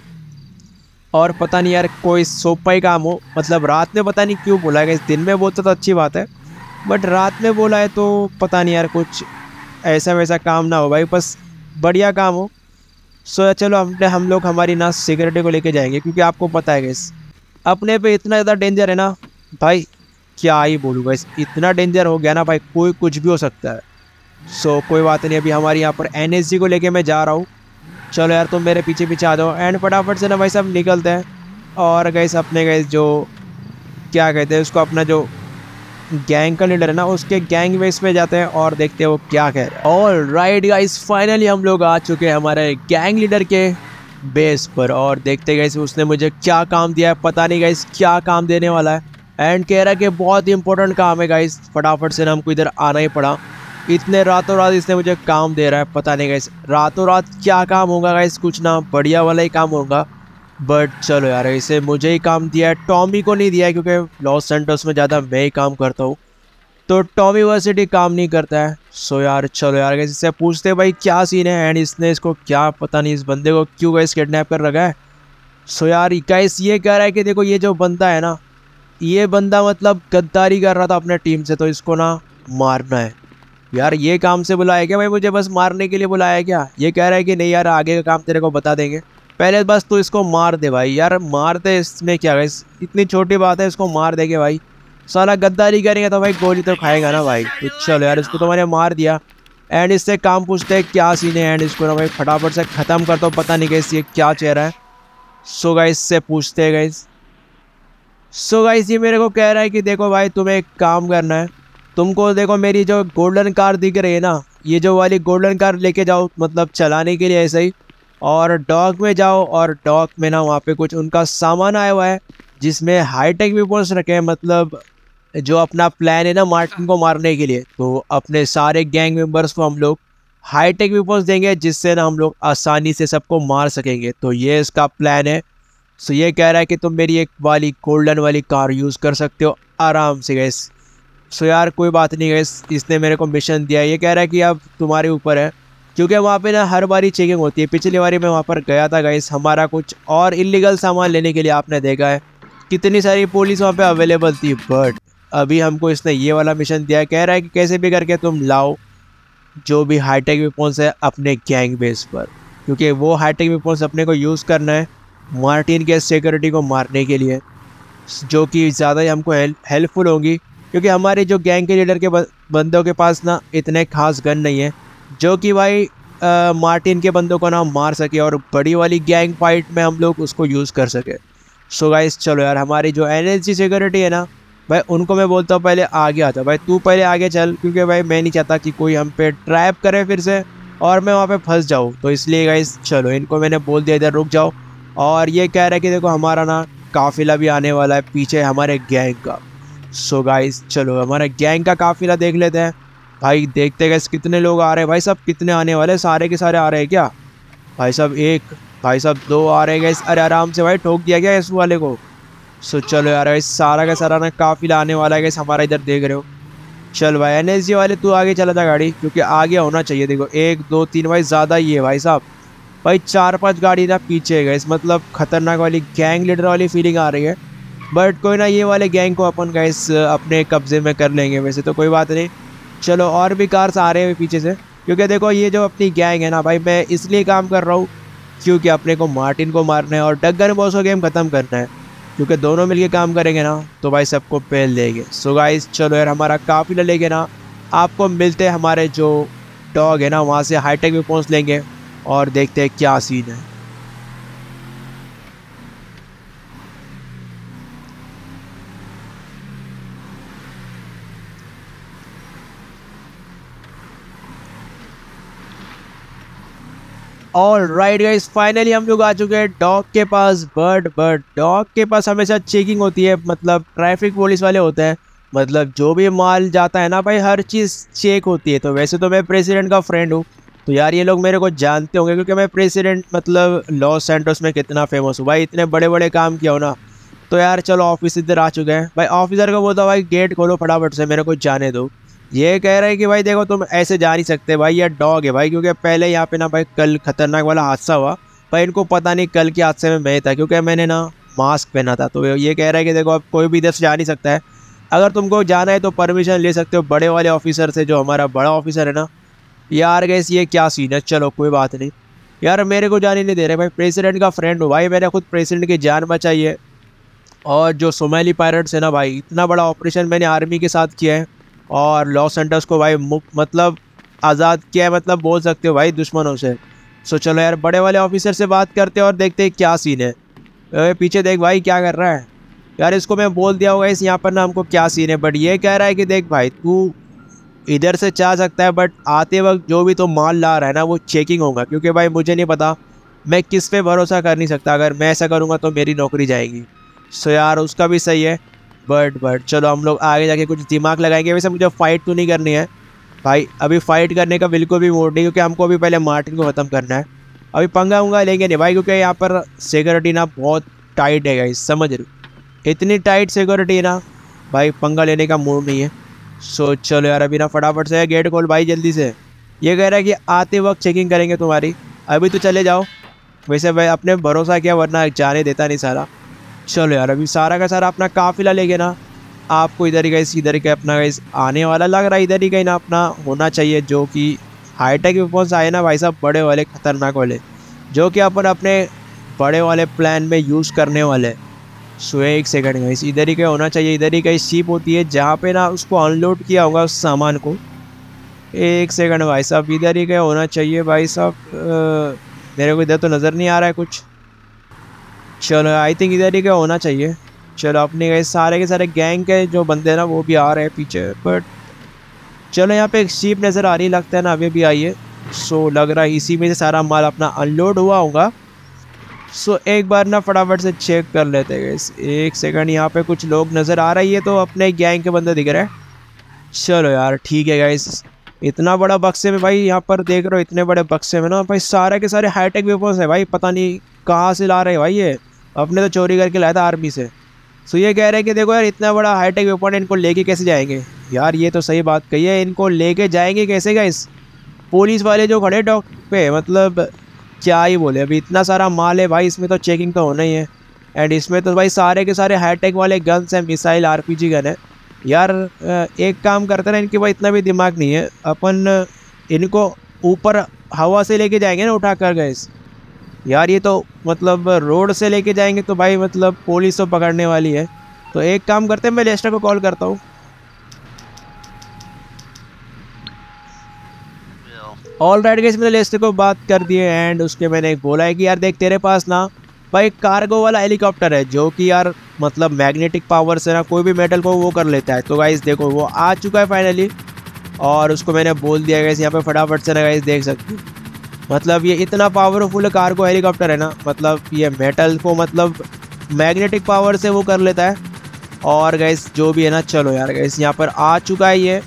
और पता नहीं यार कोई सोपा ही काम हो, मतलब रात में पता नहीं क्यों बोला है, दिन में बोलता तो अच्छी बात है, बट रात में बोला है तो पता नहीं यार कुछ ऐसा वैसा काम ना हो भाई, बस बढ़िया काम हो। सो चलो हमने हम लोग हमारी ना सिक्योरिटी को लेके जाएंगे, क्योंकि आपको पता है गाइस अपने पे इतना ज़्यादा डेंजर है ना भाई, क्या ही बोलूँ गाइस, इतना डेंजर हो गया ना भाई, कोई कुछ भी हो सकता है। सो कोई बात नहीं, अभी हमारी यहाँ पर एनएसजी को लेके मैं जा रहा हूँ, चलो यार तुम मेरे पीछे पीछे आ जाओ, एंड फटाफट से ना भाई सब निकलते हैं। और गाइस अपने गाइस जो क्या कहते हैं उसको, अपना जो गैंग का लीडर है ना उसके गैंग बेस पे जाते हैं और देखते हैं वो क्या कह रहे हैं। ऑल राइट गाइस फाइनली हम लोग आ चुके हैं हमारे गैंग लीडर के बेस पर, और देखते गाइस उसने मुझे क्या काम दिया है, पता नहीं गाइस क्या काम देने वाला है, एंड कह रहा है कि बहुत ही इंपॉर्टेंट काम है गाइस, फटाफट से ना हमको इधर आना ही पड़ा। इतने रातों रात इसने मुझे काम दे रहा है, पता नहीं गाइस रातों रात क्या काम होगा गाइस, कुछ ना बढ़िया वाला ही काम होगा। बट चलो यार इसे मुझे ही काम दिया है, टॉमी को नहीं दिया है, क्योंकि लॉस सैंटोस में ज़्यादा मैं ही काम करता हूँ। तो टॉमी वर्सिटी काम नहीं करता है। सो यार चलो यार गैस इससे पूछते हैं भाई क्या सीन है एंड इसने इसको क्या पता नहीं इस बंदे को क्यों गैस किडनैप कर रखा है। सो यार गैस ये कह रहा है कि देखो ये जो बंदा है ना, ये बंदा मतलब गद्दारी कर रहा था अपने टीम से, तो इसको ना मारना है। यार ये काम से बुलाया क्या भाई, मुझे बस मारने के लिए बुलाया क्या? ये कह रहा है कि नहीं यार आगे का काम तेरे को बता देंगे, पहले बस तू इसको मार दे भाई। यार मार दे, इसमें क्या है, इतनी छोटी बात है, इसको मार देंगे भाई। साला गद्दारी करेंगे तो भाई गोली तो खाएगा ना भाई। तो चलो यार इसको तो मैंने मार दिया एंड इससे काम पूछते हैं क्या सीन है एंड इसको ना भाई फटाफट से ख़त्म कर दो। पता नहीं कैसे ये क्या चेहरा है। सो गाइस से पूछते हैं गाइस। सो गाइस ये मेरे को कह रहा है कि देखो भाई तुम्हें एक काम करना है, तुमको देखो मेरी जो गोल्डन कार दिख रही है ना, ये जो वाली गोल्डन कार लेके जाओ मतलब चलाने के लिए ऐसे ही, और डॉक में जाओ और डॉक में ना वहाँ पे कुछ उनका सामान आया हुआ है जिसमें हाईटेक वेपन्स रखे हैं, मतलब जो अपना प्लान है ना मार्टिन को मारने के लिए। तो अपने सारे गैंग मेंबर्स को हम लोग हाईटेक वेपन्स देंगे जिससे ना हम लोग आसानी से सबको मार सकेंगे। तो ये इसका प्लान है। सो ये कह रहा है कि तुम मेरी एक वाली गोल्डन वाली कार यूज़ कर सकते हो आराम से गैस। सो यार कोई बात नहीं गैस, इसने मेरे को मिशन दिया है। ये कह रहा है कि अब तुम्हारे ऊपर है, क्योंकि वहाँ पे ना हर बारी चेकिंग होती है। पिछली बारी मैं वहाँ पर गया था गाइस, हमारा कुछ और इलीगल सामान लेने के लिए, आपने देखा है कितनी सारी पुलिस वहाँ पे अवेलेबल थी। बट अभी हमको इसने ये वाला मिशन दिया है, कह रहा है कि कैसे भी करके तुम लाओ जो भी हाईटेक वेपन्स है अपने गैंग बेस पर, क्योंकि वो हाईटेक वेपन्स अपने को यूज़ करना है मार्टिन के सिक्योरिटी को मारने के लिए, जो कि ज़्यादा ही हमको हेल्पफुल होंगी। क्योंकि हमारे जो गैंग के लीडर के बंदों के पास ना इतने खास गन नहीं है जो कि भाई आ, मार्टिन के बंदों को ना मार सके और बड़ी वाली गैंग फाइट में हम लोग उसको यूज़ कर सके। सो गाइस चलो यार हमारी जो एनएलसी सिक्योरिटी है ना भाई, उनको मैं बोलता हूँ पहले आगे आता भाई, तू पहले आगे चल, क्योंकि भाई मैं नहीं चाहता कि कोई हम पे ट्रैप करे फिर से और मैं वहाँ पे फंस जाऊँ। तो इसलिए गाइस चलो इनको मैंने बोल दिया इधर रुक जाओ। और ये कह रहा है कि देखो हमारा ना काफ़िला भी आने वाला है पीछे हमारे गैंग का। सो गाइस चलो हमारे गैंग का काफ़िला देख लेते हैं भाई। देखते गए कितने लोग आ रहे हैं भाई, सब कितने आने वाले, सारे के सारे आ रहे हैं क्या भाई साहब? एक भाई साहब दो आ रहे हैं। अरे आराम से भाई ठोक दिया गया इस वाले को। सो चलो यार इस सारा का सारा ना काफ़िला आने वाला है, हमारा इधर देख रहे हो। चल भाई एनएसजी वाले तू आगे चला था गाड़ी, क्योंकि आगे होना चाहिए। देखो एक दो तीन भाई ज़्यादा ही है भाई साहब, भाई चार पांच गाड़ी ना पीछे गए, इस मतलब खतरनाक वाली गैंग लीडर वाली फीलिंग आ रही है। बट कोई ना, ये वाले गैंग को अपन गाइस अपने कब्जे में कर लेंगे, वैसे तो कोई बात नहीं। चलो और भी कार्स आ रहे हैं पीछे से, क्योंकि देखो ये जो अपनी गैंग है ना भाई, मैं इसलिए काम कर रहा हूँ क्योंकि अपने को मार्टिन को मारना है और डगन बॉस को गेम ख़त्म करना है। क्योंकि दोनों मिलके काम करेंगे ना तो भाई सबको पहल देंगे। सो गाइस चलो यार हमारा काफ़िला लेके ना आपको मिलते हैं हमारे जो डॉग है ना वहाँ से, हाईटेक में पहुँच लेंगे और देखते हैं क्या सीन है। ऑल राइट गाइस, फाइनली हम लोग आ चुके हैं डॉग के पास। बट बट डॉग के पास हमेशा चेकिंग होती है, मतलब ट्रैफिक पुलिस वाले होते हैं, मतलब जो भी माल जाता है ना भाई हर चीज़ चेक होती है। तो वैसे तो मैं प्रेसिडेंट का फ्रेंड हूँ, तो यार ये लोग मेरे को जानते होंगे क्योंकि मैं प्रेसिडेंट मतलब लॉस सैंटोस में कितना फेमस हूँ भाई, इतने बड़े बड़े काम किया हो ना। तो यार चलो ऑफिस इधर आ चुके हैं भाई। ऑफिसर को बोलता भाई गेट खोलो फटाफट से, मेरे को जाने दो। ये कह रहा है कि भाई देखो तुम ऐसे जा नहीं सकते भाई, ये डॉग है भाई, क्योंकि पहले यहाँ पे ना भाई कल खतरनाक वाला हादसा हुआ भाई। इनको पता नहीं कल के हादसे में मैं था, क्योंकि मैंने ना मास्क पहना था। तो ये कह रहा है कि देखो अब कोई भी इधर से जा नहीं सकता है, अगर तुमको जाना है तो परमिशन ले सकते हो बड़े वाले ऑफिसर से, जो हमारा बड़ा ऑफिसर है ना। यार गैस ये क्या सीन है, चलो कोई बात नहीं यार, मेरे को जाने नहीं दे रहे भाई, प्रेसिडेंट का फ्रेंड हूँ भाई, मैंने खुद प्रेसिडेंट की जान बचाई है। और जो सोमाली पायरेट्स है ना भाई, इतना बड़ा ऑपरेशन मैंने आर्मी के साथ किया है और लॉस एंटोस को भाई मुक्त मतलब आज़ाद किया है, मतलब बोल सकते हो भाई दुश्मनों से। सो चलो यार बड़े वाले ऑफिसर से बात करते हैं और देखते हैं क्या सीन है। ए, पीछे देख भाई क्या कर रहा है यार, इसको मैं बोल दिया होगा इस यहाँ पर ना हमको क्या सीन है। बट ये कह रहा है कि देख भाई तू इधर से जा सकता है, बट आते वक्त जो भी तो माल ला रहा है ना वो चेकिंग होगा, क्योंकि भाई मुझे नहीं पता, मैं किस पे भरोसा कर नहीं सकता, अगर मैं ऐसा करूँगा तो मेरी नौकरी जाएगी। सो यार उसका भी सही है। बट बट चलो हम लोग आगे जाके कुछ दिमाग लगाएंगे। वैसे मुझे फ़ाइट तो नहीं करनी है भाई, अभी फ़ाइट करने का बिल्कुल भी मूड नहीं, क्योंकि हमको अभी पहले मार्टिन को ख़त्म करना है। अभी पंगा उंगा लेंगे नहीं भाई, क्योंकि यहाँ पर सिक्योरिटी ना बहुत टाइट है गाइस, समझ रहे हो, इतनी टाइट सिक्योरिटी है ना भाई, पंगा लेने का मूड नहीं है। सो चलो यार अभी ना फटाफट से गेट खोल भाई जल्दी से। ये कह रहा है कि आते वक्त चेकिंग करेंगे तुम्हारी, अभी तो चले जाओ। वैसे भाई अपने भरोसा किया वरना जाने देता नहीं सारा। चलो यार अभी सारा का सारा अपना काफिला लेके ना आपको इधर ही गई इधर ही का अपना गई आने वाला लग रहा है। इधर ही कहीं ना अपना होना चाहिए जो कि हाईटेक वेपन्स आए ना भाई साहब, बड़े वाले खतरनाक वाले, जो कि अपन अपने बड़े वाले प्लान में यूज़ करने वाले। सो एक सेकंड गाइस, इधर ही कहीं होना चाहिए। इधर ही कहीं शिप होती है जहाँ पे ना उसको अनलोड किया होगा उस सामान को। एक सेकंड भाई साहब, इधर ही कहीं होना चाहिए भाई साहब। मेरे को इधर तो नज़र नहीं आ रहा है कुछ। चलो आई थिंक इधर ही कहीं होना चाहिए। चलो अपने गए सारे के सारे गैंग के जो बंदे ना वो भी आ रहे हैं पीछे। बट चलो यहाँ पे एक शिप नज़र आ रही लगता है ना, अभी भी आई है। सो लग रहा है इसी में से सारा माल अपना अनलोड हुआ होगा। सो एक बार ना फटाफट से चेक कर लेते हैं गाइस। एक सेकंड, यहाँ पे कुछ लोग नज़र आ रही है तो अपने गैंग के बंदे दिख रहे हैं। चलो यार ठीक है गाइस, इतना बड़ा बक्से में भाई, यहाँ पर देख रहे हो इतने बड़े बक्से में ना भाई सारे के सारे हाईटेक वेपन्स है भाई। पता नहीं कहाँ से ला रहे हैं भाई, ये अपने तो चोरी करके लाया था आर्मी से। सो ये कह रहे हैं कि देखो यार इतना बड़ा हाईटेक वेपन इनको लेके कैसे जाएंगे। यार ये तो सही बात कही है, इनको लेके जाएंगे कैसे गाइस। पुलिस वाले जो खड़े डॉक पे, मतलब क्या ही बोले, अभी इतना सारा माल है भाई, इसमें तो चेकिंग तो होना ही है। एंड इसमें तो भाई सारे के सारे हाईटेक वाले गन्स हैं, मिसाइल, आरपीजी गन है। यार एक काम करते ना, इनके पास इतना भी दिमाग नहीं है। अपन इनको ऊपर हवा से लेके जाएंगे ना उठा कर गए। यार ये तो मतलब रोड से लेके जाएंगे तो भाई मतलब पुलिस तो पकड़ने वाली है। तो एक काम करते हैं, मैं लेस्टर को कॉल करता हूँ। ऑल राइट गाइस, मैंने लेस्टर को बात कर दी है एंड उसके मैंने बोला है कि यार देख तेरे पास ना भाई कार्गो वाला हेलीकॉप्टर है जो कि यार मतलब मैग्नेटिक पावर से ना कोई भी मेटल को वो कर लेता है। तो गाइस देखो वो आ चुका है फाइनली, और उसको मैंने बोल दिया गाइस यहाँ पे फटाफट से ना गाइस देख सकते हो। मतलब ये इतना पावरफुल कार्गो हेलीकॉप्टर है ना, मतलब ये मेटल को मतलब मैग्नेटिक पावर से वो कर लेता है। और गाइस जो भी है ना, चलो यार गाइस यहाँ पर आ चुका है, ये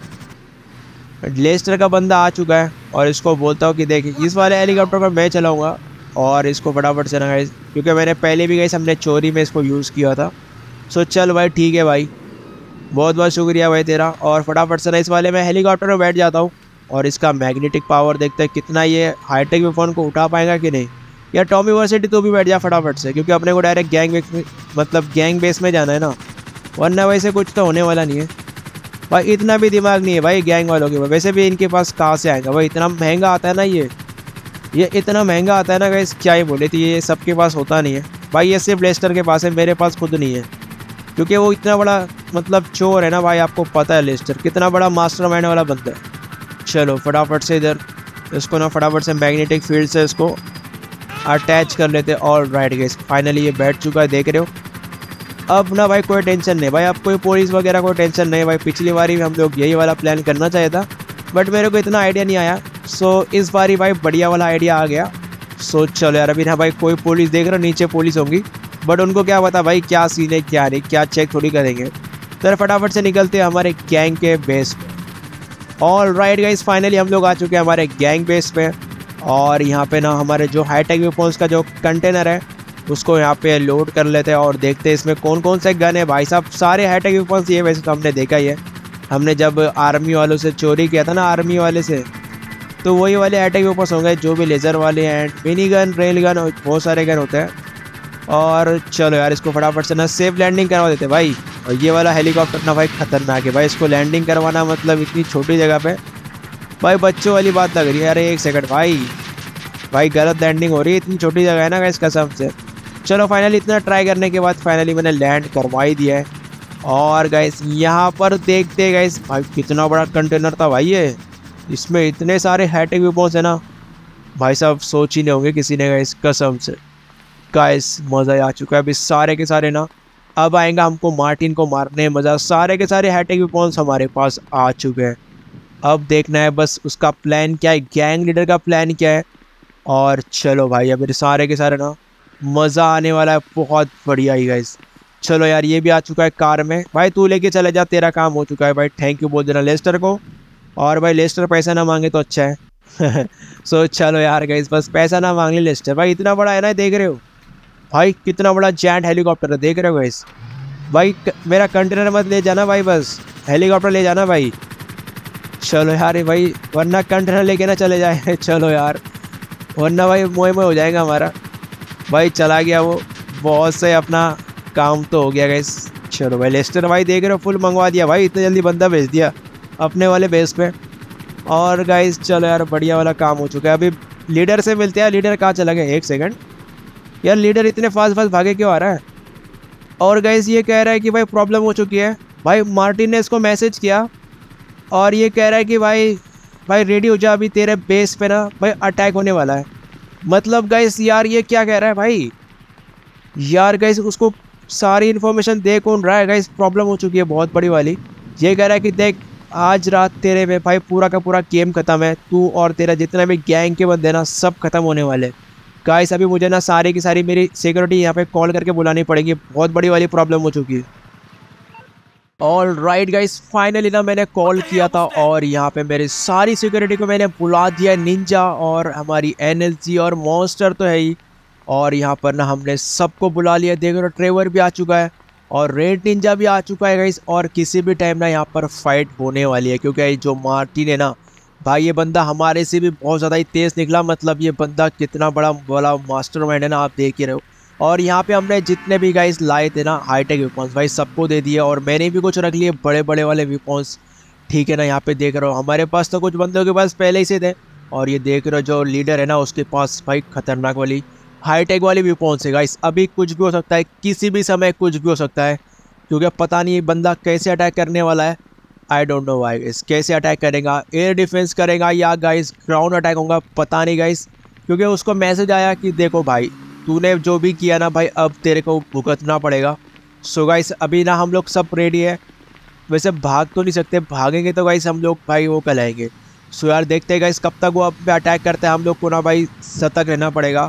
लेस्टर का बंदा आ चुका है। और इसको बोलता हूँ कि देखिए इस वाले हेलीकॉप्टर पर मैं चलाऊँगा और इसको फटाफट से ना गाइस, क्योंकि मैंने पहले भी गाइस हमने चोरी में इसको यूज़ किया था। सो चल भाई ठीक है भाई, बहुत बहुत शुक्रिया भाई तेरा। और फटाफट से ना इस वाले में हेलीकॉप्टर में बैठ जाता हूँ और इसका मैग्नेटिक पावर देखते हैं कितना ये हाईटेक वेपन को उठा पाएगा कि नहीं। या टॉमी वर्सिटी तो भी बैठ जा फटाफट से, क्योंकि अपने को डायरेक्ट गैंग बेस में मतलब गैंग बेस में जाना है ना, वरना वैसे कुछ तो होने वाला नहीं है भाई। इतना भी दिमाग नहीं है भाई गैंग वालों के, वैसे भी इनके पास कहाँ से आएगा भाई, इतना महंगा आता है ना ये ये इतना महंगा आता है ना गाइस, क्या ही बोले। तो ये सबके पास होता नहीं है भाई, ये सिर्फ लेस्टर के पास है, मेरे पास खुद नहीं है, क्योंकि वो इतना बड़ा मतलब चोर है ना भाई। आपको पता है लेस्टर कितना बड़ा मास्टरमाइंड वाला बंदा है। चलो फटाफट से इधर इसको ना फटाफट से मैग्नेटिक फील्ड से इसको अटैच कर लेते हैं। ऑल राइट गाइस, फाइनली ये बैठ चुका है, देख रहे हो। अब ना भाई कोई टेंशन नहीं भाई, अब कोई पुलिस वगैरह कोई टेंशन नहीं भाई। पिछली बारी हम लोग यही वाला प्लान करना चाहिए था, बट मेरे को इतना आइडिया नहीं आया। सो इस बारी भाई बढ़िया वाला आइडिया आ गया। सो चलो यार अभी ना भाई कोई पुलिस देख रहा, नीचे पुलिस होंगी, बट उनको क्या पता भाई क्या सीन है क्या नहीं, क्या चेक थोड़ी करेंगे। तो फटाफट से निकलते हैं हमारे गैंग के बेस पे। ऑल राइट गाइस, फाइनली हम लोग आ चुके हैं हमारे गैंग बेस पे। और यहाँ पे ना हमारे जो हाईटेक वेपन्स का जो कंटेनर है उसको यहाँ पे लोड कर लेते हैं और देखते हैं इसमें कौन कौन से गन है। भाई साहब सारे हाईटेक वेपन्स ये वैसे तो हमने देखा ही है, हमने जब आर्मी वालों से चोरी किया था ना, आर्मी वाले से, तो वही वाले हाईटेक वेपन्स होंगे जो भी लेज़र वाले हैं, मिनी गन, रेल गन, बहुत सारे गन होते हैं। और चलो यार इसको फटाफट से ना सेफ लैंडिंग करवा देते भाई। और ये वाला हेलीकॉप्टर ना भाई खतरनाक है भाई, इसको लैंडिंग करवाना मतलब इतनी छोटी जगह पे भाई बच्चों वाली बात लग रही है। अरे एक सेकंड भाई, भाई गलत लैंडिंग हो रही है, इतनी छोटी जगह है ना गाइस कसम से। चलो फाइनली इतना ट्राई करने के बाद फाइनली मैंने लैंड करवा ही दिया है। और गाइस यहाँ पर देखते गाइस भाई कितना बड़ा कंटेनर था भाई ये, इसमें इतने सारे हाईटेक वेपन्स है ना भाई साहब, सोच ही नहीं होंगे किसी ने गाइस कसम से। गाइस मज़ा आ चुका है अभी सारे के सारे ना, अब आएगा हमको मार्टिन को मारने मज़ा। सारे के सारे हाईटेक वेपन्स हमारे पास आ चुके हैं, अब देखना है बस उसका प्लान क्या है, गैंग लीडर का प्लान क्या है। और चलो भाई अब सारे के सारे ना मज़ा आने वाला है, बहुत बढ़िया ही गाइस। चलो यार ये भी आ चुका है कार में भाई, तू लेके चले जा, तेरा काम हो चुका है भाई। थैंक यू बोल देना लेस्टर को, और भाई लेस्टर पैसा ना मांगे तो अच्छा है। सो चलो यार गाइस बस पैसा ना मांग ले लेस्टर भाई, इतना बड़ा है ना, देख रहे हो भाई कितना बड़ा जैंट हेलीकॉप्टर है, देख रहे हो गाइस। भाई मेरा कंटेनर मत ले जाना भाई, बस हेलीकॉप्टर ले जाना भाई। चलो यार भाई, वरना कंटेनर लेके ना चले जाए चलो यार, वरना भाई मोए मोए हो जाएगा हमारा। भाई चला गया वो, बहुत से अपना काम तो हो गया गाइस। चलो भाई लेस्टर भाई देख रहे हो फुल मंगवा दिया भाई, इतने जल्दी बंदा भेज दिया अपने वाले बेस पे। और गाइस चलो यार बढ़िया वाला काम हो चुका है। अभी लीडर से मिलते हैं। लीडर कहाँ चला गया? एक सेकंड यार, लीडर इतने फास्ट फास्ट भागे क्यों आ रहा है? और गाइस ये कह रहा है कि भाई प्रॉब्लम हो चुकी है। भाई मार्टिन ने इसको मैसेज किया और ये कह रहा है कि भाई भाई रेडी हो जा, अभी तेरे बेस पे ना भाई अटैक होने वाला है। मतलब गाइस यार ये क्या कह रहा है भाई? यार गाइस उसको सारी इन्फॉर्मेशन दे कौन रहा है गाइस? प्रॉब्लम हो चुकी है बहुत बड़ी वाली। ये कह रहा है कि देख आज रात तेरे में भाई पूरा का पूरा गेम ख़त्म है, तू और तेरा जितना भी गैंग के बंदे ना सब खत्म होने वाले। गाइस अभी मुझे ना सारी की सारी मेरी सिक्योरिटी यहाँ पे कॉल करके बुलानी पड़ेगी, बहुत बड़ी वाली प्रॉब्लम हो चुकी है। ऑल राइट गाइस, फाइनली ना मैंने कॉल किया था और यहाँ पे मेरी सारी सिक्योरिटी को मैंने बुला दिया। निंजा और हमारी एनएलसी और मॉन्स्टर तो है ही, और यहाँ पर ना हमने सबको बुला लिया। देख रहे हो ट्रेवर भी आ चुका है और रेड निंजा भी आ चुका है गाइस। और किसी भी टाइम ना यहाँ पर फाइट होने वाली है, क्योंकि जो मार्टिन है ना भाई, ये बंदा हमारे से भी बहुत ज़्यादा ही तेज़ निकला। मतलब ये बंदा कितना बड़ा बड़ा मास्टरमाइंड है ना, आप देख ही रहे हो। और यहाँ पे हमने जितने भी गाइस लाए थे ना हाईटेक वेपन्स भाई सबको दे दिए, और मैंने भी कुछ रख लिए बड़े बड़े वाले वेपन्स, ठीक है ना। यहाँ पे देख रहे हो हमारे पास तो कुछ बंदों के पास पहले ही से थे, और ये देख रहे हो जो लीडर है ना उसके पास भाई खतरनाक वाली हाईटेक वाली वेपन्स है गाइस। अभी कुछ भी हो सकता है, किसी भी समय कुछ भी हो सकता है, क्योंकि पता नहीं ये बंदा कैसे अटैक करने वाला है। आई डोंट नो भाई इस कैसे अटैक करेगा, एयर डिफेंस करेगा या गाइस ग्राउंड अटैक होगा, पता नहीं गाइस। क्योंकि उसको मैसेज आया कि देखो भाई तूने जो भी किया ना भाई अब तेरे को भुगतना पड़ेगा। सो गाइस अभी ना हम लोग सब रेडी है। वैसे भाग तो नहीं सकते, भागेंगे तो गाइस हम लोग भाई वो कहलाएंगे। सो यार देखते हैं गाइस कब तक वो अब पे अटैक करते हैं। हम लोग को ना भाई सतर्क रहना पड़ेगा।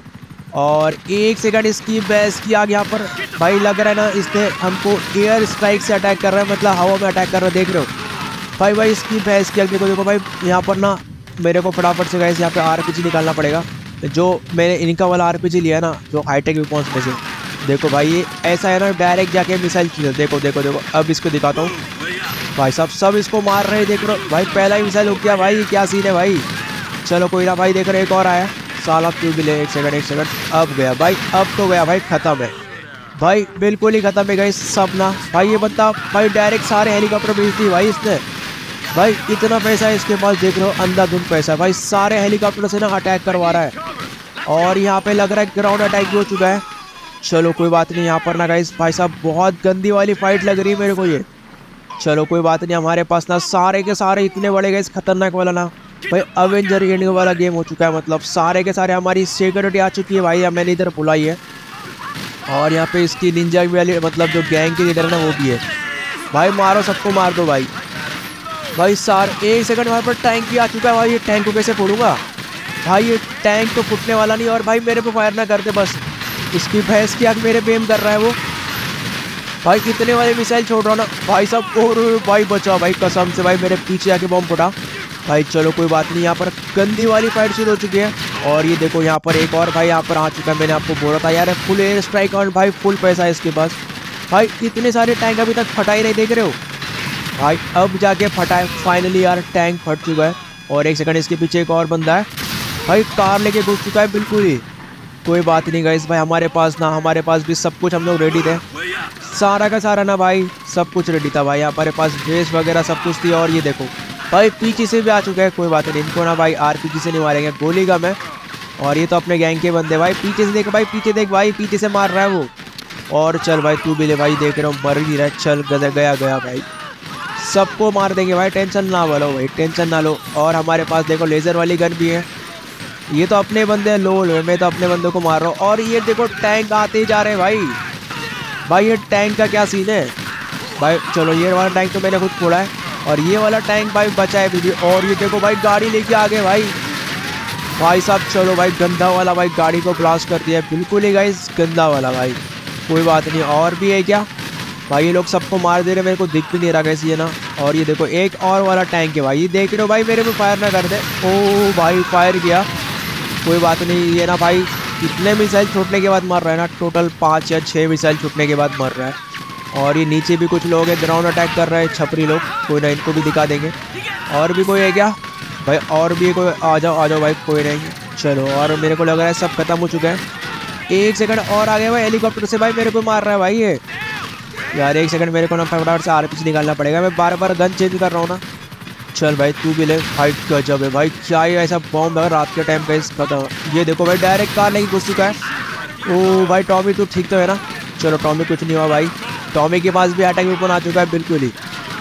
और एक सेकंड इसकी बेस की आग यहाँ पर भाई लग रहा है ना इसने हमको एयर स्ट्राइक से अटैक कर रहा है, मतलब हवा में अटैक कर रहा है। देख रहे हो भाई भाई इसकी भैंस की आग देखो देखो भाई। यहाँ पर ना मेरे को फटाफट से गाइस यहाँ पे आरपीजी निकालना पड़ेगा, जो मैंने इनका वाला आरपीजी लिया ना जो हाईटेक वेपन्स में से। देखो भाई ये ऐसा है ना डायरेक्ट जाके मिसाइल चीज। देखो देखो देखो अब इसको दिखाता हूँ भाई, सब सब इसको मार रहे हैं। देख रहे हो भाई पहला ही मिसाइल हो गया भाई, क्या सीन है भाई। चलो कोई ना भाई, देख रहे एक और आया साला क्यों भी ले। एक सेकंड एक सेकंड अब गया भाई, अब तो गया भाई, खत्म है भाई, बिल्कुल ही खत्म है गाइस सब ना। भाई ये बंदा भाई डायरेक्ट सारे हेलीकॉप्टर भेज दी भाई इसने। भाई इतना पैसा है इसके पास, देख रहे हो अंधाधुंध पैसा भाई, सारे हेलीकॉप्टर से ना अटैक करवा रहा है। और यहाँ पे लग रहा है ग्राउंड अटैक भी हो चुका है। चलो कोई बात नहीं, यहाँ पर ना गाइस भाई साहब बहुत गंदी वाली फाइट लग रही है मेरे को ये। चलो कोई बात नहीं, हमारे पास ना सारे के सारे इतने बड़े गाइस खतरनाक वाला ना भाई अवेंजर एंडिंग वाला गेम हो चुका है। मतलब सारे के सारे हमारी सिक्योरिटी आ चुकी है भाई, या मैंने इधर बुलाई है। और यहाँ पे इसकी निंजा वाली मतलब जो गैंग की लीडर है ना वो भी है भाई। मारो सबको मार दो भाई। भाई सार एक सेकंड वहाँ पर टैंक भी आ चुका है भाई। ये टैंक को कैसे फोड़ूंगा भाई, ये टैंक तो फुटने वाला नहीं। और भाई मेरे पे फायर ना करते बस, इसकी भैंस की आग मेरे बेम कर रहा है वो भाई। कितने वाले मिसाइल छोड़ रहा ना भाई साहब। और भाई बचाओ भाई कसम से भाई, मेरे पीछे आके बम फुटा भाई। चलो कोई बात नहीं, यहाँ पर गंदी वाली फाइट शुरू हो चुकी है। और ये देखो यहाँ पर एक और भाई यहाँ पर आ चुका है। मैंने आपको बोला था यार फुल एयर स्ट्राइक और भाई फुल पैसा है इसके पास भाई। इतने सारे टैंक अभी तक फटा ही नहीं, देख रहे हो भाई अब जाके फटा है फाइनली यार, टैंक फट चुका है। और एक सेकंड इसके पीछे एक और बंदा है भाई, कार लेके घुस चुका है बिल्कुल ही। कोई बात नहीं गाइस भाई, हमारे पास ना हमारे पास भी सब कुछ हम लोग रेडी थे, सारा का सारा ना भाई सब कुछ रेडी था भाई। हमारे पास ड्रेस वगैरह सब कुछ थी। और ये देखो भाई पीछे से भी आ चुका है। कोई बात नहीं, इनको ना भाई आरपीजी से नहीं मारेंगे, गोली गम है। और ये तो अपने गैंग के बंदे भाई। पीछे से देख भाई, पीछे देख भाई, पीछे से मार रहा है वो। और चल भाई तू भी ले भाई, देख रहा हूँ मर ही रहा है। चल गया गया गया भाई, सबको मार देंगे भाई, टेंशन ना लो भाई, टेंशन ना लो। और हमारे पास देखो लेज़र वाली गन भी है। ये तो अपने बंदे लो लो, मैं तो अपने बंदों को मार रहा हूँ। और ये देखो टैंक आते ही जा रहे हैं भाई। भाई ये टैंक का क्या सीन है भाई। चलो ये वाला टैंक तो मैंने खुद फोड़ा है, और ये वाला टैंक भाई बचा है वीडियो। और ये देखो भाई गाड़ी लेके आ गए भाई भाई साहब। चलो भाई गंदा वाला भाई गाड़ी को ब्लास्ट कर दिया बिल्कुल ही गाइस, गंदा वाला भाई। कोई बात नहीं, और भी है क्या भाई। ये लोग सबको मार दे रहे, मेरे को दिख भी नहीं रहा कैसे ये ना। और ये देखो एक और वाला टैंक है भाई, ये देख रहे हो भाई, मेरे पे फायर ना कर दे। ओ भाई फायर किया, कोई बात नहीं। ये ना भाई कितने मिसाइल छूटने के बाद मर रहा है ना, टोटल पाँच या छः मिसाइल छूटने के बाद मर रहा है। और ये नीचे भी कुछ लोग हैं, ग्राउंड अटैक कर रहे हैं छपरी लोग। कोई ना, इनको भी दिखा देंगे। और भी कोई है क्या भाई? और भी कोई? आ जाओ आ जाओ भाई, कोई नहीं। चलो, और मेरे को लग रहा है सब खत्म हो चुका है। एक सेकंड और आ गया भाई हेलीकॉप्टर से। भाई मेरे को मार रहा है भाई ये। यार एक सेकंड, मेरे को ना फटाफट से आरपीजी निकालना पड़ेगा। मैं बार बार गन चेंज कर रहा हूँ ना। चल भाई तू भी ले। फाइट गजब है भाई। क्या ही ऐसा बॉम्ब है रात के टाइम पे खत्म। ये देखो भाई, डायरेक्ट कार नहीं घुस चुका है। ओ भाई टॉमी तू ठीक तो है ना? चलो टॉमी कुछ नहीं हुआ भाई। टॉमी के पास भी अटैक वेपन आ चुका है बिल्कुल ही।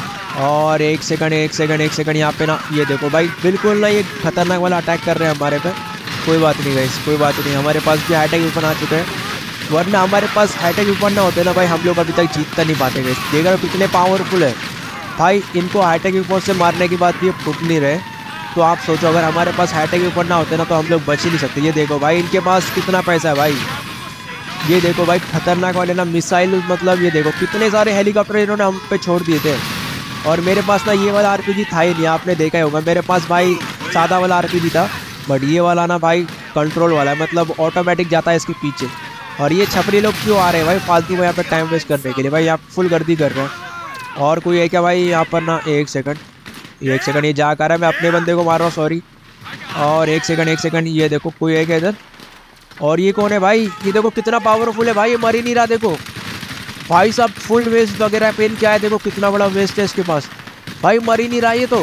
और एक सेकंड एक सेकंड एक सेकंड यहाँ पे ना, ये देखो भाई बिल्कुल ना, ये खतरनाक वाला अटैक कर रहे हैं हमारे पे। कोई बात नहीं गाइस, कोई बात नहीं, हमारे पास भी अटैक वेपन आ चुके हैं। वरना हमारे पास अटैक वेपन ना होते ना भाई, हम लोग अभी तक जीतता नहीं पाते गाइस। देख रहे हो कितने पावरफुल है भाई। इनको अटैक वेपन से मारने के बाद भी ये फूट नहीं रहे। तो आप सोचो अगर हमारे पास अटैक वेपन ना होते ना तो हम लोग बच ही नहीं सकते। ये देखो भाई इनके पास कितना पैसा है भाई। ये देखो भाई खतरनाक वाले ना मिसाइल, मतलब ये देखो कितने सारे हेलीकॉप्टर इन्होंने हम पे छोड़ दिए थे। और मेरे पास ना ये वाला आरपीजी था ही नहीं, आपने देखा ही होगा। मेरे पास भाई सादा वाला आरपीजी था, बट ये वाला ना भाई कंट्रोल वाला है, मतलब ऑटोमेटिक जाता है इसके पीछे। और ये छपरी लोग क्यों आ रहे हैं भाई फालतू में यहाँ पे टाइम वेस्ट करने के लिए? भाई आप फुल गर्दी कर रहे हैं। और कोई है क्या भाई यहाँ पर ना? एक सेकंड एक सेकंड, ये जा कर रहा है, मैं अपने बंदे को मार रहा हूँ, सॉरी। और एक सेकंड एक सेकंड, ये देखो कोई है क्या इधर? और ये कौन है भाई? ये देखो कितना पावरफुल है भाई, ये मर ही नहीं रहा। देखो भाई साहब फुल वेस्ट वगैरह पेन क्या है, देखो कितना बड़ा वेस्ट है इसके पास। भाई मर ही नहीं रहा ये तो।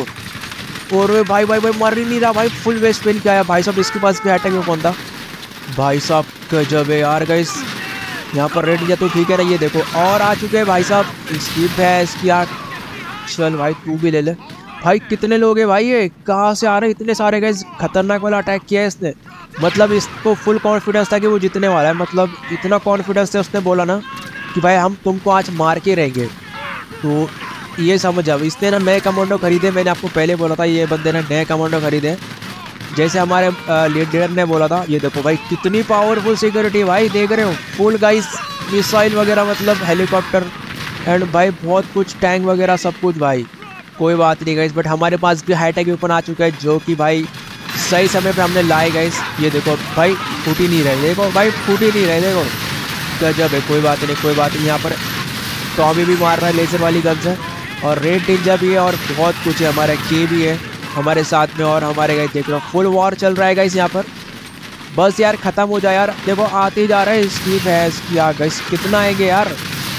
और वे भाई भाई भाई मर ही नहीं रहा भाई, फुल वेस्ट पेन क्या है भाई साहब। इसके पास भी अटैक में कौन था भाई साहब? गजब है यार गाइस। यहाँ पर रेड जा तो ठीक है ना। ये देखो और आ चुके हैं भाई साहब। इसकी भैंस की आँख। चल भाई तू भी ले ले। भाई कितने लोग हैं भाई, ये कहाँ से आ रहे हैं इतने सारे गाइस? खतरनाक वाला अटैक किया है इसने। मतलब इसको फुल कॉन्फिडेंस था कि वो जीतने वाला है। मतलब इतना कॉन्फिडेंस था, उसने बोला ना कि भाई हम तुमको आज मार के रहेंगे। तो ये समझ जाओ, इसने ना नए कमांडो खरीदे। मैंने आपको पहले बोला था ये बंदे ने नए कमांडो खरीदे, जैसे हमारे लीडर ने बोला था। ये देखो भाई कितनी पावरफुल सिक्योरिटी भाई, देख रहे हो? फुल गाइस मिसाइल वगैरह, मतलब हेलीकॉप्टर एंड भाई बहुत कुछ, टैंक वगैरह सब कुछ भाई। कोई बात नहीं गाइस, बट हमारे पास भी हाईटेक वेपन आ चुका है जो कि भाई सही समय पे हमने लाए गाइस। ये देखो भाई फूट ही नहीं रहे, देखो भाई फूट ही नहीं रहे, देखो गजब है। कोई बात नहीं कोई बात नहीं। यहाँ पर टॉमी भी मार रहा है लेजर वाली गन से, और रेड निंजा भी है, और बहुत कुछ है। हमारा के भी है हमारे साथ में, और हमारे गाइस देख रहे हो फुल वॉर चल रहा है गाइस यहाँ पर। बस यार ख़त्म हो जाए यार। देखो आते ही जा रहा है इसकी भैंस की आग गाइस। कितना आएंगे यार?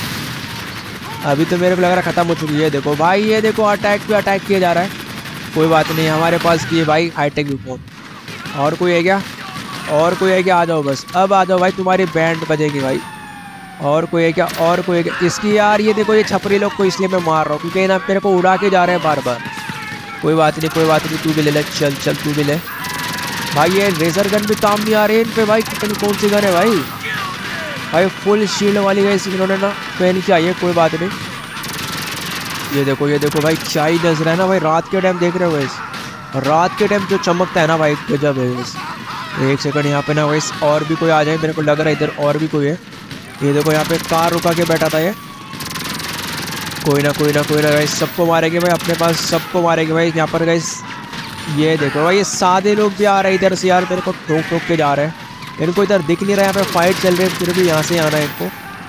अभी तो मेरे को लग रहा है ख़त्म हो चुकी है। देखो भाई ये देखो अटैक पे अटैक किया जा रहा है। कोई बात नहीं, हमारे पास की है भाई हाईटेक वेपन। और कोई है क्या? और कोई है क्या? आ जाओ बस, अब आ जाओ भाई, तुम्हारी बैंड बजेगी भाई। और कोई है क्या? और कोई है क्या? इसकी यार ये देखो ये छपरी लोग को इसलिए मैं मार रहा हूँ क्योंकि ना मेरे को उड़ा के जा रहे हैं बार बार। कोई बात नहीं कोई बात नहीं, तू भी ले ले। चल चल तू भी ले भाई। ये रेजर गन भी काम नहीं आ रही है इन पे भाई। कितनी कौन सी गन है भाई? भाई फुल शील्ड वाली गई इन्होंने ना पहन के आई है। कोई बात नहीं। ये देखो ये देखो भाई क्या ही नजर है ना भाई। रात के टाइम देख रहे हो वैस, रात के टाइम जो चमकता है ना भाई गजब है वैस। एक सेकंड यहाँ पे ना वैस और भी कोई आ जाए, मेरे को लग रहा है इधर और भी कोई है। ये देखो यहाँ पे कार रुका के बैठा था ये। कोई ना कोई ना कोई ना गाइस, सबको मारेंगे भाई, अपने पास सबको मारेंगे भाई यहाँ पर गाइस। ये देखो भाई ये सादे लोग भी आ रहे हैं इधर से यार, मेरे को ठोक ठोक के जा रहे हैं। इनको इधर दिख नहीं रहा है, यहाँ पे फाइट चल रही है, फिर भी यहाँ से आना है इनको।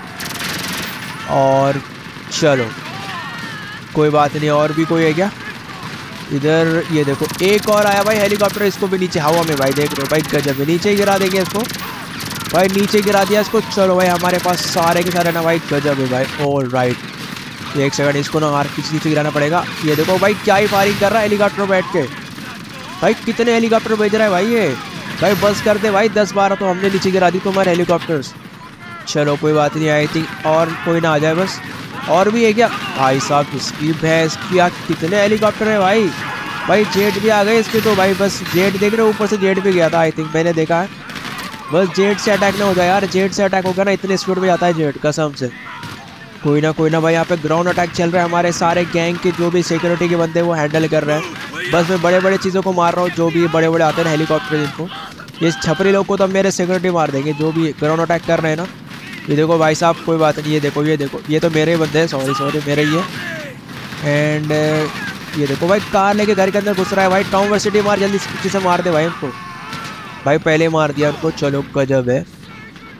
और चलो कोई बात नहीं। और भी कोई है क्या इधर? ये देखो एक और आया भाई हेलीकॉप्टर, इसको भी नीचे हवा में भाई देख रहे हो भाई गजब है। नीचे ही गिरा देंगे इसको भाई, नीचे गिरा दिया इसको। चलो भाई हमारे पास सारे के सारे ना भाई गजब है भाई। ऑल राइट एक सेकंड, इसको ना मार किसी नीचे गिराना पड़ेगा। ये देखो भाई क्या ही फायरिंग कर रहा है हेलीकॉप्टर बैठ के भाई। कितने हेलीकॉप्टर भेज रहा है भाई ये भाई। बस कर दे भाई, दस बारह तो हमने नीचे गिरा दी तुम्हारे हेलीकॉप्टर्स। चलो कोई बात नहीं, आई थिंक और कोई ना आ जाए बस। और भी है क्या भाई साहब? इसकी भैंस की आग, कितने हेलीकॉप्टर है भाई। भाई जेट भी आ गए इसके तो भाई। बस जेट देख रहे हो, ऊपर से जेट भी गया था आई थिंक, मैंने देखा है। बस जेट से अटैक ना हो जाए यार, जेट से अटैक होगा ना इतने स्पीड में जाता है जेट कसम से। कोई ना कोई ना भाई, यहाँ पे ग्राउंड अटैक चल रहा है। हमारे सारे गैंग के जो भी सिक्योरिटी के बंदे वो हैंडल कर रहे हैं। बस मैं बड़े बड़े चीज़ों को मार रहा हूँ, जो भी बड़े बड़े आते हैं हेलीकॉप्टर जिनको। ये छपरी लोग को तो मेरे सिक्योरिटी मार देंगे जो भी ग्राउंड अटैक कर रहे हैं ना। ये देखो भाई साहब कोई बात नहीं। ये देखो ये देखो ये तो मेरे बंदे हैं, सॉरी सॉरी मेरे ही है। एंड ये देखो भाई कार लेके घर के अंदर घुस रहा है भाई। टाउन वर्सिटी मार, जल्दी पीछे से मार दे भाई उनको भाई। पहले मार दिया उनको। चलो गजब है।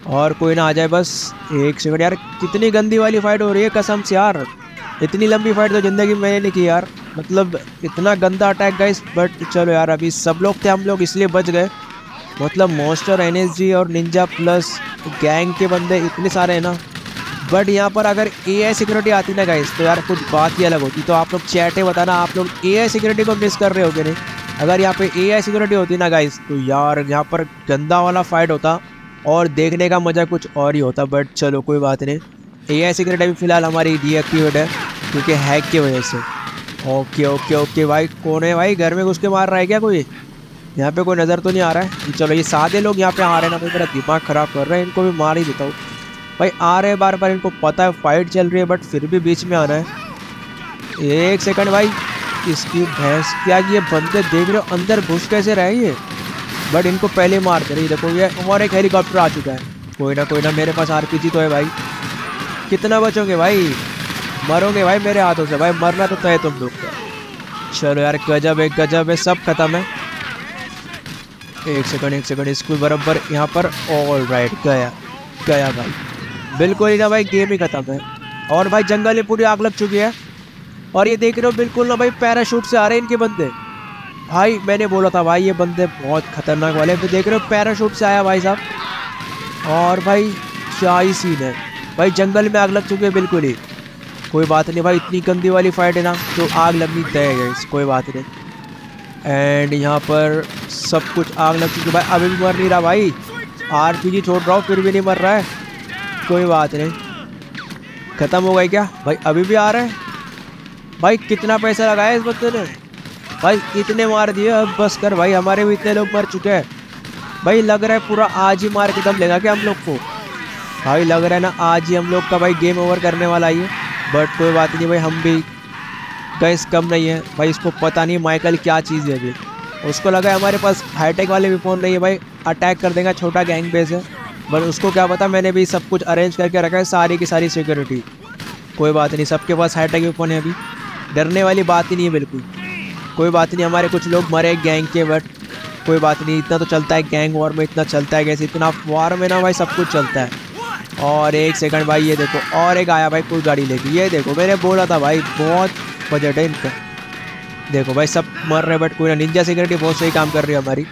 और कोई ना आ जाए बस। एक सेकंड यार, कितनी गंदी वाली फाइट हो रही है कसम से यार। इतनी लंबी फाइट तो ज़िंदगी में मैंने नहीं की यार, मतलब इतना गंदा अटैक गाइस। बट चलो यार, अभी सब लोग थे, हम लोग इसलिए बच गए। मतलब मॉन्स्टर, एनएसजी और निंजा प्लस गैंग के बंदे इतने सारे हैं ना। बट यहाँ पर अगर एआई सिक्योरिटी आती ना गाइस तो यार कुछ बात ही अलग होती। तो आप लोग चैट में बताना, आप लोग एआई सिक्योरिटी को मिस कर रहे हो कि नहीं। अगर यहाँ पे एआई सिक्योरिटी होती ना गाइस तो यार यहाँ पर गंदा वाला फाइट होता और देखने का मज़ा कुछ और ही होता। बट चलो कोई बात नहीं, एआई सिक्योरिटी अभी फ़िलहाल हमारी डीएक्टिवेट है क्योंकि हैक की वजह से। ओके ओके ओके भाई, कौन है भाई? घर में घुस के मार रहा है क्या कोई? यहाँ पे कोई नज़र तो नहीं आ रहा है। चलो ये सादे लोग यहाँ पे आ रहे हैं ना, भाई मेरा दिमाग ख़राब कर रहे हैं। इनको भी मार ही देता हूँ भाई। आ रहे हैं बार बार, इनको पता है फाइट चल रही है बट फिर भी बीच में आना है। एक सेकंड भाई, इसकी भैंस क्या ये बंदे देख रहे हो अंदर घुस कैसे रहे ये। बट इनको पहले मार दे रही, देखो ये। और एक हेलीकॉप्टर आ चुका है। कोई ना कोई ना, मेरे पास आरपीजी तो है भाई। कितना बचोगे भाई? मरोगे भाई मेरे हाथों से भाई, मरना तो तय तुम लोग का। चलो यार गजब है, गजब है, सब खत्म है। एक सेकंड एक सेकंड, इसको बराबर यहाँ पर। ऑल राइट, गया गया भाई, बिल्कुल ही ना भाई, गेम ही खत्म है। और भाई जंगल में पूरी आग लग चुकी है। और ये देख रहे हो बिल्कुल ना भाई, पैराशूट से आ रहे हैं इनके बंदे। भाई मैंने बोला था भाई ये बंदे बहुत खतरनाक वाले। तो देख रहे हो पैराशूट से आया भाई साहब। और भाई क्या ही सीन है भाई, जंगल में आग लग चुकी है बिल्कुल ही। कोई बात नहीं भाई, इतनी गंदी वाली फाइट है ना तो आग लगनी तय है गाइस, कोई बात नहीं। एंड यहाँ पर सब कुछ आग लग चुकी है भाई। अभी भी मर नहीं रहा भाई, आरपीजी छोड़ रहा हूँ फिर भी नहीं मर रहा है। कोई बात नहीं, ख़त्म हो गई क्या भाई? अभी भी आ रहा है भाई। कितना पैसा लगाया इस बंदे ने भाई, इतने मार दिए। अब बस कर भाई, हमारे भी इतने लोग मर चुके हैं भाई। लग रहा है पूरा आज ही मार के दम लेगा क्या हम लोग को भाई? लग रहा है ना आज ही हम लोग का भाई गेम ओवर करने वाला ही है। बट कोई बात नहीं भाई, हम भी गैस कम नहीं है भाई। इसको पता नहीं माइकल क्या चीज़ है अभी। उसको लगा है हमारे पास हाईटेक वाले भी फ़ोन नहीं है भाई, अटैक कर देगा, छोटा गैंग बेस है। बट उसको क्या पता, मैंने भी सब कुछ अरेंज करके रखा है, सारी की सारी सिक्योरिटी। कोई बात नहीं, सबके पास हाईटेक भी फ़ोन है अभी, डरने वाली बात ही नहीं है बिल्कुल। कोई बात नहीं, हमारे कुछ लोग मरे गैंग के, बट कोई बात नहीं, इतना तो चलता है गैंग वॉर में, इतना चलता है कैसे, इतना वॉर में ना भाई सब कुछ चलता है। और एक सेकंड भाई, ये देखो और एक आया भाई कोई गाड़ी लेके। ये देखो मैंने बोला था भाई, बहुत बजट है इनका। देखो भाई सब मर रहे बट कोई ना, निंजा सिक्योरिटी बहुत सही काम कर रही है हमारी।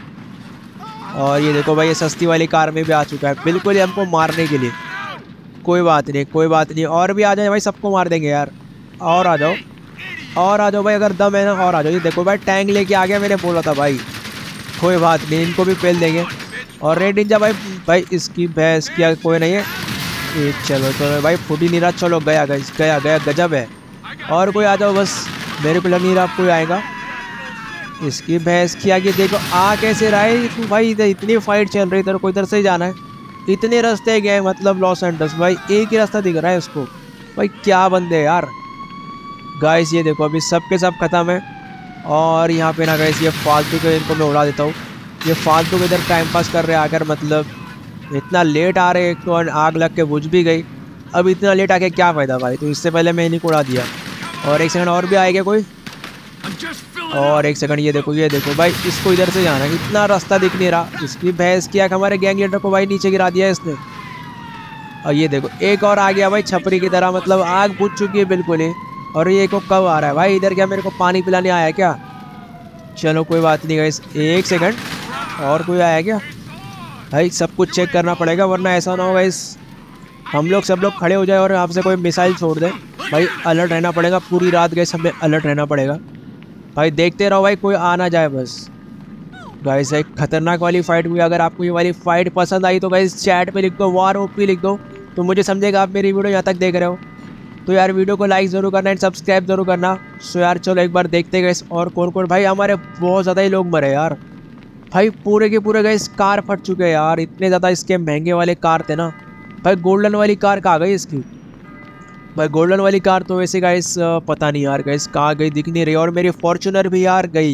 और ये देखो भाई, ये सस्ती वाली कार में भी आ चुका है बिल्कुल ही हमको मारने के लिए। कोई बात नहीं कोई बात नहीं, और भी आ जाए भाई, सबको मार देंगे यार। और आ जाओ और आ जाओ भाई, अगर दम है ना और आ जाओ। ये देखो भाई टैंक लेके आ गया, मैंने बोला था भाई। कोई बात नहीं, इनको भी पेल देंगे। और रेड निंजा भाई, भाई इसकी भैंस क्या कोई नहीं है। एक चलो तो भाई फुट ही नहीं रहा। चलो गया गया गया गया, गजब है। और कोई आ जाओ बस, मेरे को लग नहीं रहा कोई आएगा। इसकी भैंस की आगे देखो आ कैसे रहा है तू भाई। इधर इतनी फाइट चल रही, इधर को इधर से ही जाना है। इतने रास्ते गए मतलब लॉस एंजल्स भाई, एक ही रास्ता दिख रहा है उसको भाई। क्या बंदे यार गाइस। ये देखो अभी सब के सब खत्म है। और यहाँ पे ना गाइस ये फालतू के इनको मैं उड़ा देता हूँ। ये फालतू के इधर टाइम पास कर रहे हैं आकर, मतलब इतना लेट आ रहे। एक तो आग लग के बुझ भी गई, अब इतना लेट आके क्या फ़ायदा भाई। तो इससे पहले मैं इन्हीं को उड़ा दिया। और एक सेकंड और भी आएगा कोई। और एक सेकंड, ये देखो ये देखो भाई, इसको इधर से जाना है, इतना रास्ता दिख नहीं रहा। इसकी भैंस किया हमारे गैंग लीडर को भाई नीचे गिरा दिया इसने। और ये देखो एक और आ गया भाई छपरी की तरह, मतलब आग बुझ चुकी है बिल्कुल ही। और ये को कब आ रहा है भाई इधर? क्या मेरे को पानी पिलाने आया क्या? चलो कोई बात नहीं गाइस, एक सेकंड और कोई आया क्या भाई? सब कुछ चेक करना पड़ेगा वरना ऐसा ना होगा इस हम लोग सब लोग खड़े हो जाए और आपसे कोई मिसाइल छोड़ दे भाई। अलर्ट रहना पड़ेगा पूरी रात गाइस, हमें अलर्ट रहना पड़ेगा भाई। देखते रहो भाई, कोई आ ना जाए बस। गाइस एक खतरनाक वाली फाइट हुई। अगर आपको ये वाली फाइट पसंद आई तो गाइस चैट में लिख दो वार ओपी लिख दो, तो मुझे समझेगा आप मेरी वीडियो यहाँ तक देख रहे हो। तो यार वीडियो को लाइक ज़रूर करना एंड सब्सक्राइब जरूर करना। सो यार चलो एक बार देखते गए और कौन कौन भाई। हमारे बहुत ज़्यादा ही लोग मरे यार भाई, पूरे के पूरे गए कार फट चुके हैं यार। इतने ज़्यादा इसके महंगे वाले कार थे ना भाई। गोल्डन वाली कार कहाँ गई इसकी भाई? गोल्डन वाली कार तो वैसे गाइस पता नहीं यार गाइस कहाँ गई, दिख नहीं रही। और मेरी फॉर्चुनर भी यार गई,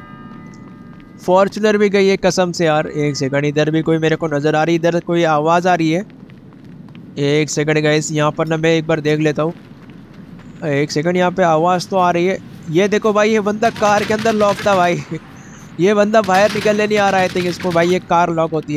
फॉर्चुनर भी गई है कसम से यार। एक सेकंड, इधर भी कोई मेरे को नज़र आ रही, इधर कोई आवाज़ आ रही है। एक सेकंड गाइस, यहाँ पर ना मैं एक बार देख लेता हूँ। एक सेकंड, यहाँ पे आवाज़ तो आ रही है। ये देखो भाई, ये बंदा कार के अंदर लॉक था भाई। ये बंदा बाहर निकलने नहीं आ रहा है। थिंक इसको भाई ये कार लॉक होती है।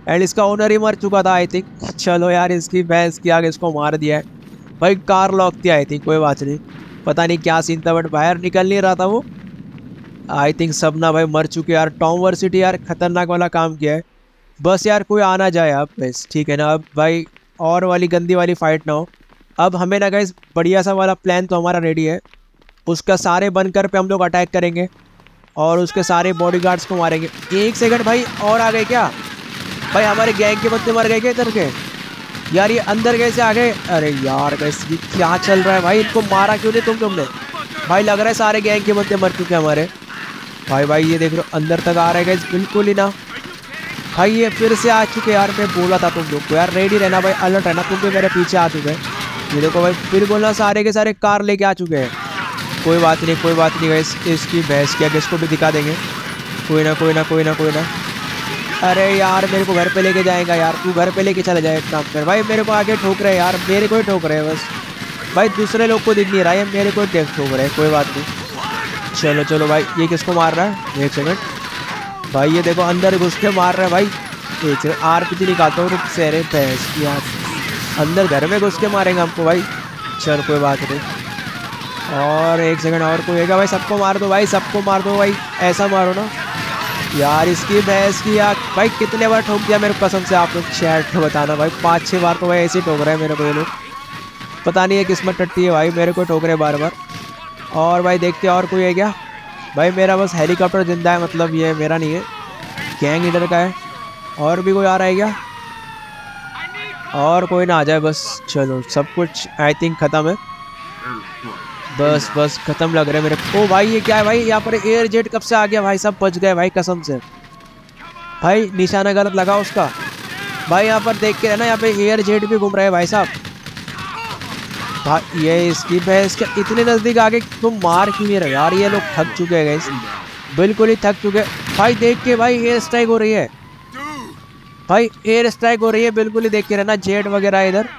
एंड इसका ओनर ही मर चुका था आई थिंक। चलो यार इसकी भैंस की आगे इसको मार दिया है भाई। कार लॉक थी आई थिंक, कोई बात नहीं, पता नहीं क्या सीन था बट बाहर निकल नहीं रहा था वो। आई थिंक सब ना भाई मर चुके यार। टॉम वर्सिटी यार खतरनाक वाला काम किया है। बस यार कोई आना जाए अब बस, ठीक है ना। अब भाई और वाली गंदी वाली फाइट ना हो। अब हमें ना गाइस बढ़िया सा वाला प्लान तो हमारा रेडी है। उसका सारे बनकर पे हम लोग अटैक करेंगे और उसके सारे बॉडीगार्ड्स को मारेंगे। एक सेकंड भाई, और आ गए क्या भाई? हमारे गैंग के बंदे मर गए क्या इधर के? यार ये अंदर कैसे आ गए? अरे यार गाइस ये क्या चल रहा है भाई? इनको मारा क्यों नहीं तुम तुमने? भाई लग रहा है सारे गैंग के बंदे मर चुके हैं हमारे। भाई भाई ये देख लो अंदर तक आ रहे हैं गाइस, बिल्कुल ही ना भाई ये फिर से आ चुके यार। मैं बोला था तुम लोग को यार रेडी रहना भाई, अलर्ट रहना। तुम भी मेरे पीछे आ चुके हैं। ये देखो भाई फिर बोलना सारे के सारे कार लेके आ चुके हैं। कोई बात नहीं कोई बात नहीं गाइस, इसकी भैंस की आगे इसको भी दिखा देंगे। कोई ना कोई ना कोई ना कोई ना। अरे यार मेरे को घर पे लेके जाएगा यार, तू घर पे लेके चला जाए एक काम कर भाई। मेरे को आगे ठोक रहे यार, मेरे को ही ठोक रहे हैं बस भाई, दूसरे लोग को दिख नहीं रहा है, मेरे को ही ठोक रहे हैं। कोई बात नहीं, चलो चलो भाई। ये किसको मार रहा है? एक सेकंड भाई, ये देखो अंदर घुस के मार रहा है भाई। एक सेकंड आर पी जी निकालता हूँ, रुक से। अरे भैंस की यार अंदर घर में घुस के मारेंगे हमको भाई। चल कोई बात नहीं। और एक सेकंड और कोई है भाई? सबको मार दो भाई, सबको मार दो भाई, ऐसा मारो ना यार। इसकी भैंस की यार भाई कितने बार ठोक दिया मेरे कसम से, आप लोग चैट में बताना भाई। पाँच छः बार तो भाई ऐसे ही ठोक रहे हैं मेरे को ये लोग, पता नहीं है किस्मत टट्टी है भाई, मेरे को ठोक रहे हैं बार बार। और भाई देखते और कोई है क्या भाई? मेरा बस हेलीकॉप्टर जिंदा है, मतलब ये मेरा नहीं है, गैंग लीडर का है। और भी कोई आ रहा है क्या? और कोई ना आ जाए बस। चलो सब कुछ आई थिंक ख़त्म है, बस बस ख़त्म लग रहा है मेरे। ओ भाई ये क्या है भाई? यहाँ पर एयर जेट कब से आ गया भाई? सब बच गए भाई कसम से। भाई निशाना गलत लगा उसका भाई। यहाँ पर देख के रहना, यहाँ पे एयर जेट भी घूम रहे हैं भाई साहब। भाई ये इसकी भैंस के इतने नज़दीक आगे तुम मार क्यों नहीं रहे यार? ये लोग थक चुके हैं गाइस, बिल्कुल ही थक चुके हैं भाई। देख के भाई एयर स्ट्राइक हो रही है भाई, एयर स्ट्राइक हो रही है, बिल्कुल ही देख के रहना। जेट वगैरह इधर,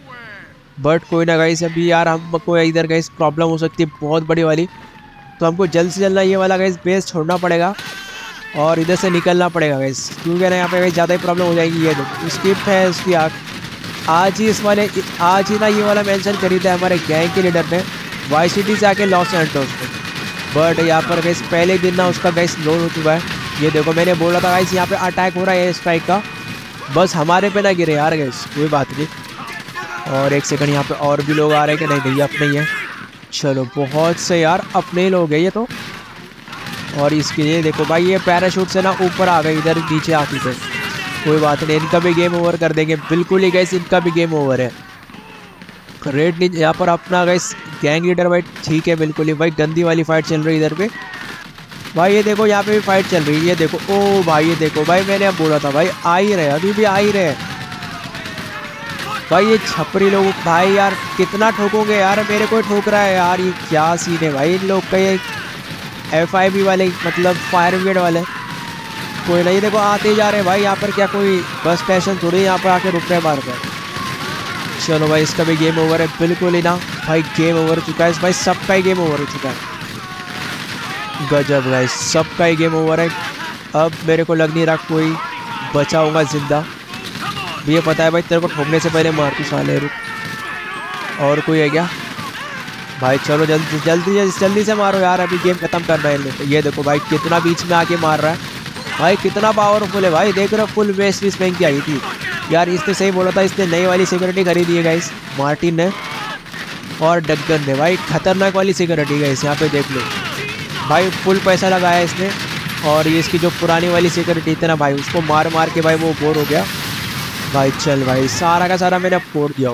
बट कोई ना गाइस अभी यार हमको इधर गाइस प्रॉब्लम हो सकती है बहुत बड़ी वाली। तो हमको जल्द से जल्द ये वाला गाइस बेस छोड़ना पड़ेगा और इधर से निकलना पड़ेगा गाइस, क्योंकि ना यहाँ पे गाइस ज़्यादा ही प्रॉब्लम हो जाएगी। ये देखो स्किप है उसकी आग। आज ही इस वाले आज ही ना ये वाला मेंशन खरीदा है हमारे गैंग के लीडर ने वाई सिटी से आके लॉस एंटोस में, बट यहाँ पर गाइस पहले दिन ना उसका गाइस लोड हो चुका है। ये देखो मैंने बोला था गाइस यहाँ पे अटैक हो रहा है स्ट्राइक का, बस हमारे पे ना गिरे यार गाइस, कोई बात नहीं। और एक सेकंड यहाँ पे और भी लोग आ रहे हैं कि नहीं? भैया अपने ही है। चलो बहुत से यार अपने ही लोग हैं ये तो। और इसके लिए देखो भाई ये पैराशूट से ना ऊपर आ गए, इधर नीचे आती थे। कोई बात नहीं, इनका भी गेम ओवर कर देंगे, बिल्कुल ही गाइस इनका भी गेम ओवर है। रेड नीचे यहाँ पर अपना गाइस गैंग लीडर भाई ठीक है, बिल्कुल ही भाई गंदी वाली फाइट चल रही है इधर पे भाई। ये देखो यहाँ पे भी फाइट चल रही है, ये देखो। ओ भाई ये देखो भाई, मैंने अब बोला था भाई आ ही रहे, अभी भी आ ही रहे भाई। ये छपरी लोग भाई यार कितना ठोकोगे यार? मेरे को ठोक रहा है यार, ये क्या सीन है भाई इन लोग का? ये एफ आई बी वाले मतलब फायर ब्रिगेड वाले कोई नहीं, देखो आते जा रहे हैं भाई। यहाँ पर क्या कोई बस स्टेशन थोड़ी यहाँ पर आके रुक रहे हैं बार बार। चलो भाई इसका भी गेम ओवर है, बिल्कुल ही ना भाई गेम ओवर हो चुका है भाई, सबका ही गेम ओवर हो चुका है। गजब भाई सबका ही गेम ओवर है। अब मेरे को लग नहीं रहा कोई बचा होगा जिंदा। ये पता है भाई तेरे को ठोकने से पहले मार तू साले, रुक। और कोई है क्या भाई? चलो जल्दी जल्दी जल्दी से मारो यार, अभी गेम खत्म करना है। ये देखो भाई कितना बीच में आके मार रहा है भाई, कितना पावरफुल है भाई। देख रहे हो फुल वेस्ट स्पैंक की आई थी यार। इसने सही बोला था, इसने नई वाली सिक्योरिटी खरीदी है गाइस मार्टिन ने और डगन ने भाई, खतरनाक वाली सिक्योरिटी गाइस। यहाँ पे देख लो भाई फुल पैसा लगाया इसने। और ये इसकी जो पुरानी वाली सिक्योरिटी थी ना भाई, उसको मार मार के भाई वो बोर हो गया भाई। चल भाई सारा का सारा मैंने अब फोड़ दिया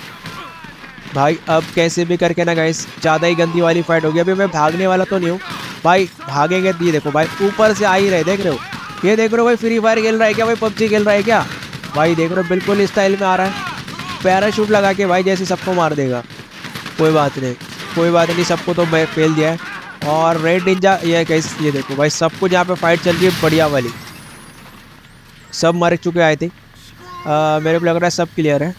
भाई। अब कैसे भी करके ना गाइस ज़्यादा ही गंदी वाली फाइट हो गई। अभी मैं भागने वाला तो नहीं हूँ भाई, भागेंगे। ये देखो भाई ऊपर से आ ही रहे, देख रहे हो? ये देख रहे हो भाई फ्री फायर खेल रहा है क्या भाई? पबजी खेल रहा है क्या भाई? देख रहे हो बिल्कुल स्टाइल में आ रहा है, पैराशूट लगा के भाई जैसे सबको मार देगा। कोई बात नहीं कोई बात नहीं, सबको तो मैं फेल दिया है। और रेड निंजा ये कैसे, ये देखो भाई सब कुछ यहाँ पे फाइट चल रही है बढ़िया वाली, सब मर चुके आई थिंक। मेरे को लग रहा है सब क्लियर है।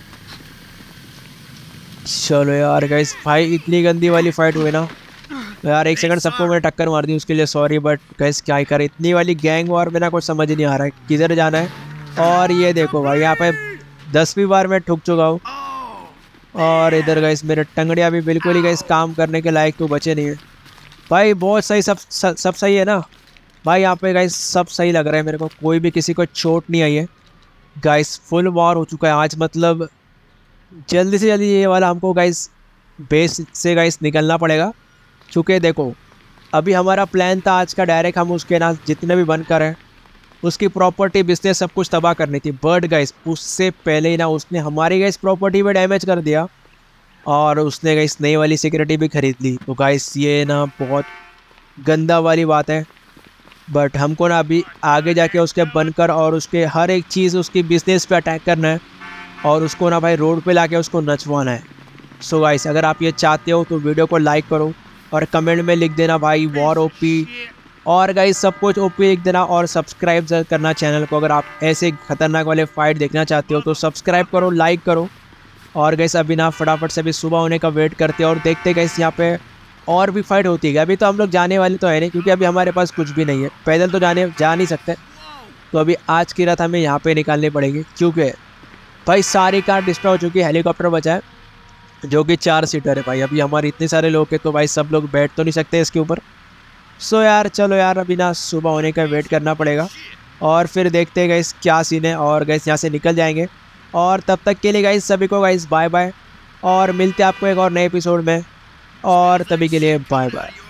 चलो यार गाइस भाई इतनी गंदी वाली फाइट हुई ना यार। एक सेकंड सबको मैंने टक्कर मार दी, उसके लिए सॉरी, बट गाइस क्या ही करे, इतनी वाली गैंग वॉर में ना कुछ समझ नहीं आ रहा है किधर जाना है और ये देखो भाई यहाँ पे दसवीं बार मैं ठुक चुका हूँ। और इधर गाइस मेरे टंगड़ियाँ भी बिल्कुल ही गाइस काम करने के लायक तो बचे नहीं है भाई। बहुत सही, सब सब, सब सही है ना भाई। यहाँ पे गाइस सब सही लग रहा है मेरे को, कोई भी किसी को चोट नहीं आई है गाइस। फुल वॉर हो चुका है आज, मतलब जल्दी से जल्दी ये वाला हमको गाइस बेस से गाइस निकलना पड़ेगा। क्योंकि देखो अभी हमारा प्लान था आज का डायरेक्ट हम उसके ना जितने भी बनकर हैं उसकी प्रॉपर्टी बिजनेस सब कुछ तबाह करनी थी। बट गाइस उससे पहले ही ना उसने हमारी गाइस प्रॉपर्टी में डैमेज कर दिया और उसने गाइस नई वाली सिक्योरिटी भी खरीद ली। तो गाइस ये ना बहुत गंदा वाली बात है। बट हमको ना अभी आगे जाके उसके बनकर और उसके हर एक चीज़ उसकी बिजनेस पे अटैक करना है और उसको ना भाई रोड पे लाके उसको नचवाना है। सो गाइस अगर आप ये चाहते हो तो वीडियो को लाइक करो और कमेंट में लिख देना भाई वॉर ओपी, और गाइस सब कुछ ओपी लिख देना और सब्सक्राइब करना चैनल को। अगर आप ऐसे खतरनाक वाले फाइट देखना चाहते हो तो सब्सक्राइब करो, लाइक करो। और गाइस अभी ना फटाफट से अभी सुबह होने का वेट करते हैं और देखते गाइस यहाँ पे और भी फाइट होती है। अभी तो हम लोग जाने वाले तो है नहीं क्योंकि अभी हमारे पास कुछ भी नहीं है, पैदल तो जाने जा नहीं सकते। तो अभी आज की रात हमें यहाँ पे निकालनी पड़ेगी क्योंकि भाई सारी कार डिस्ट्रॉय हो चुकी है, हेलीकॉप्टर बचा है जो कि चार सीटर है भाई। अभी हमारे इतने सारे लोग हैं तो भाई सब लोग बैठ तो नहीं सकते इसके ऊपर। सो यार चलो यार अभी ना सुबह होने का वेट करना पड़ेगा और फिर देखते हैं गाइस क्या सीन है और गाइस यहाँ से निकल जाएंगे। और तब तक के लिए गाइस सभी को गाइस बाय बाय और मिलते हैं आपको एक और नए एपिसोड में, और तभी के लिए बाय बाय।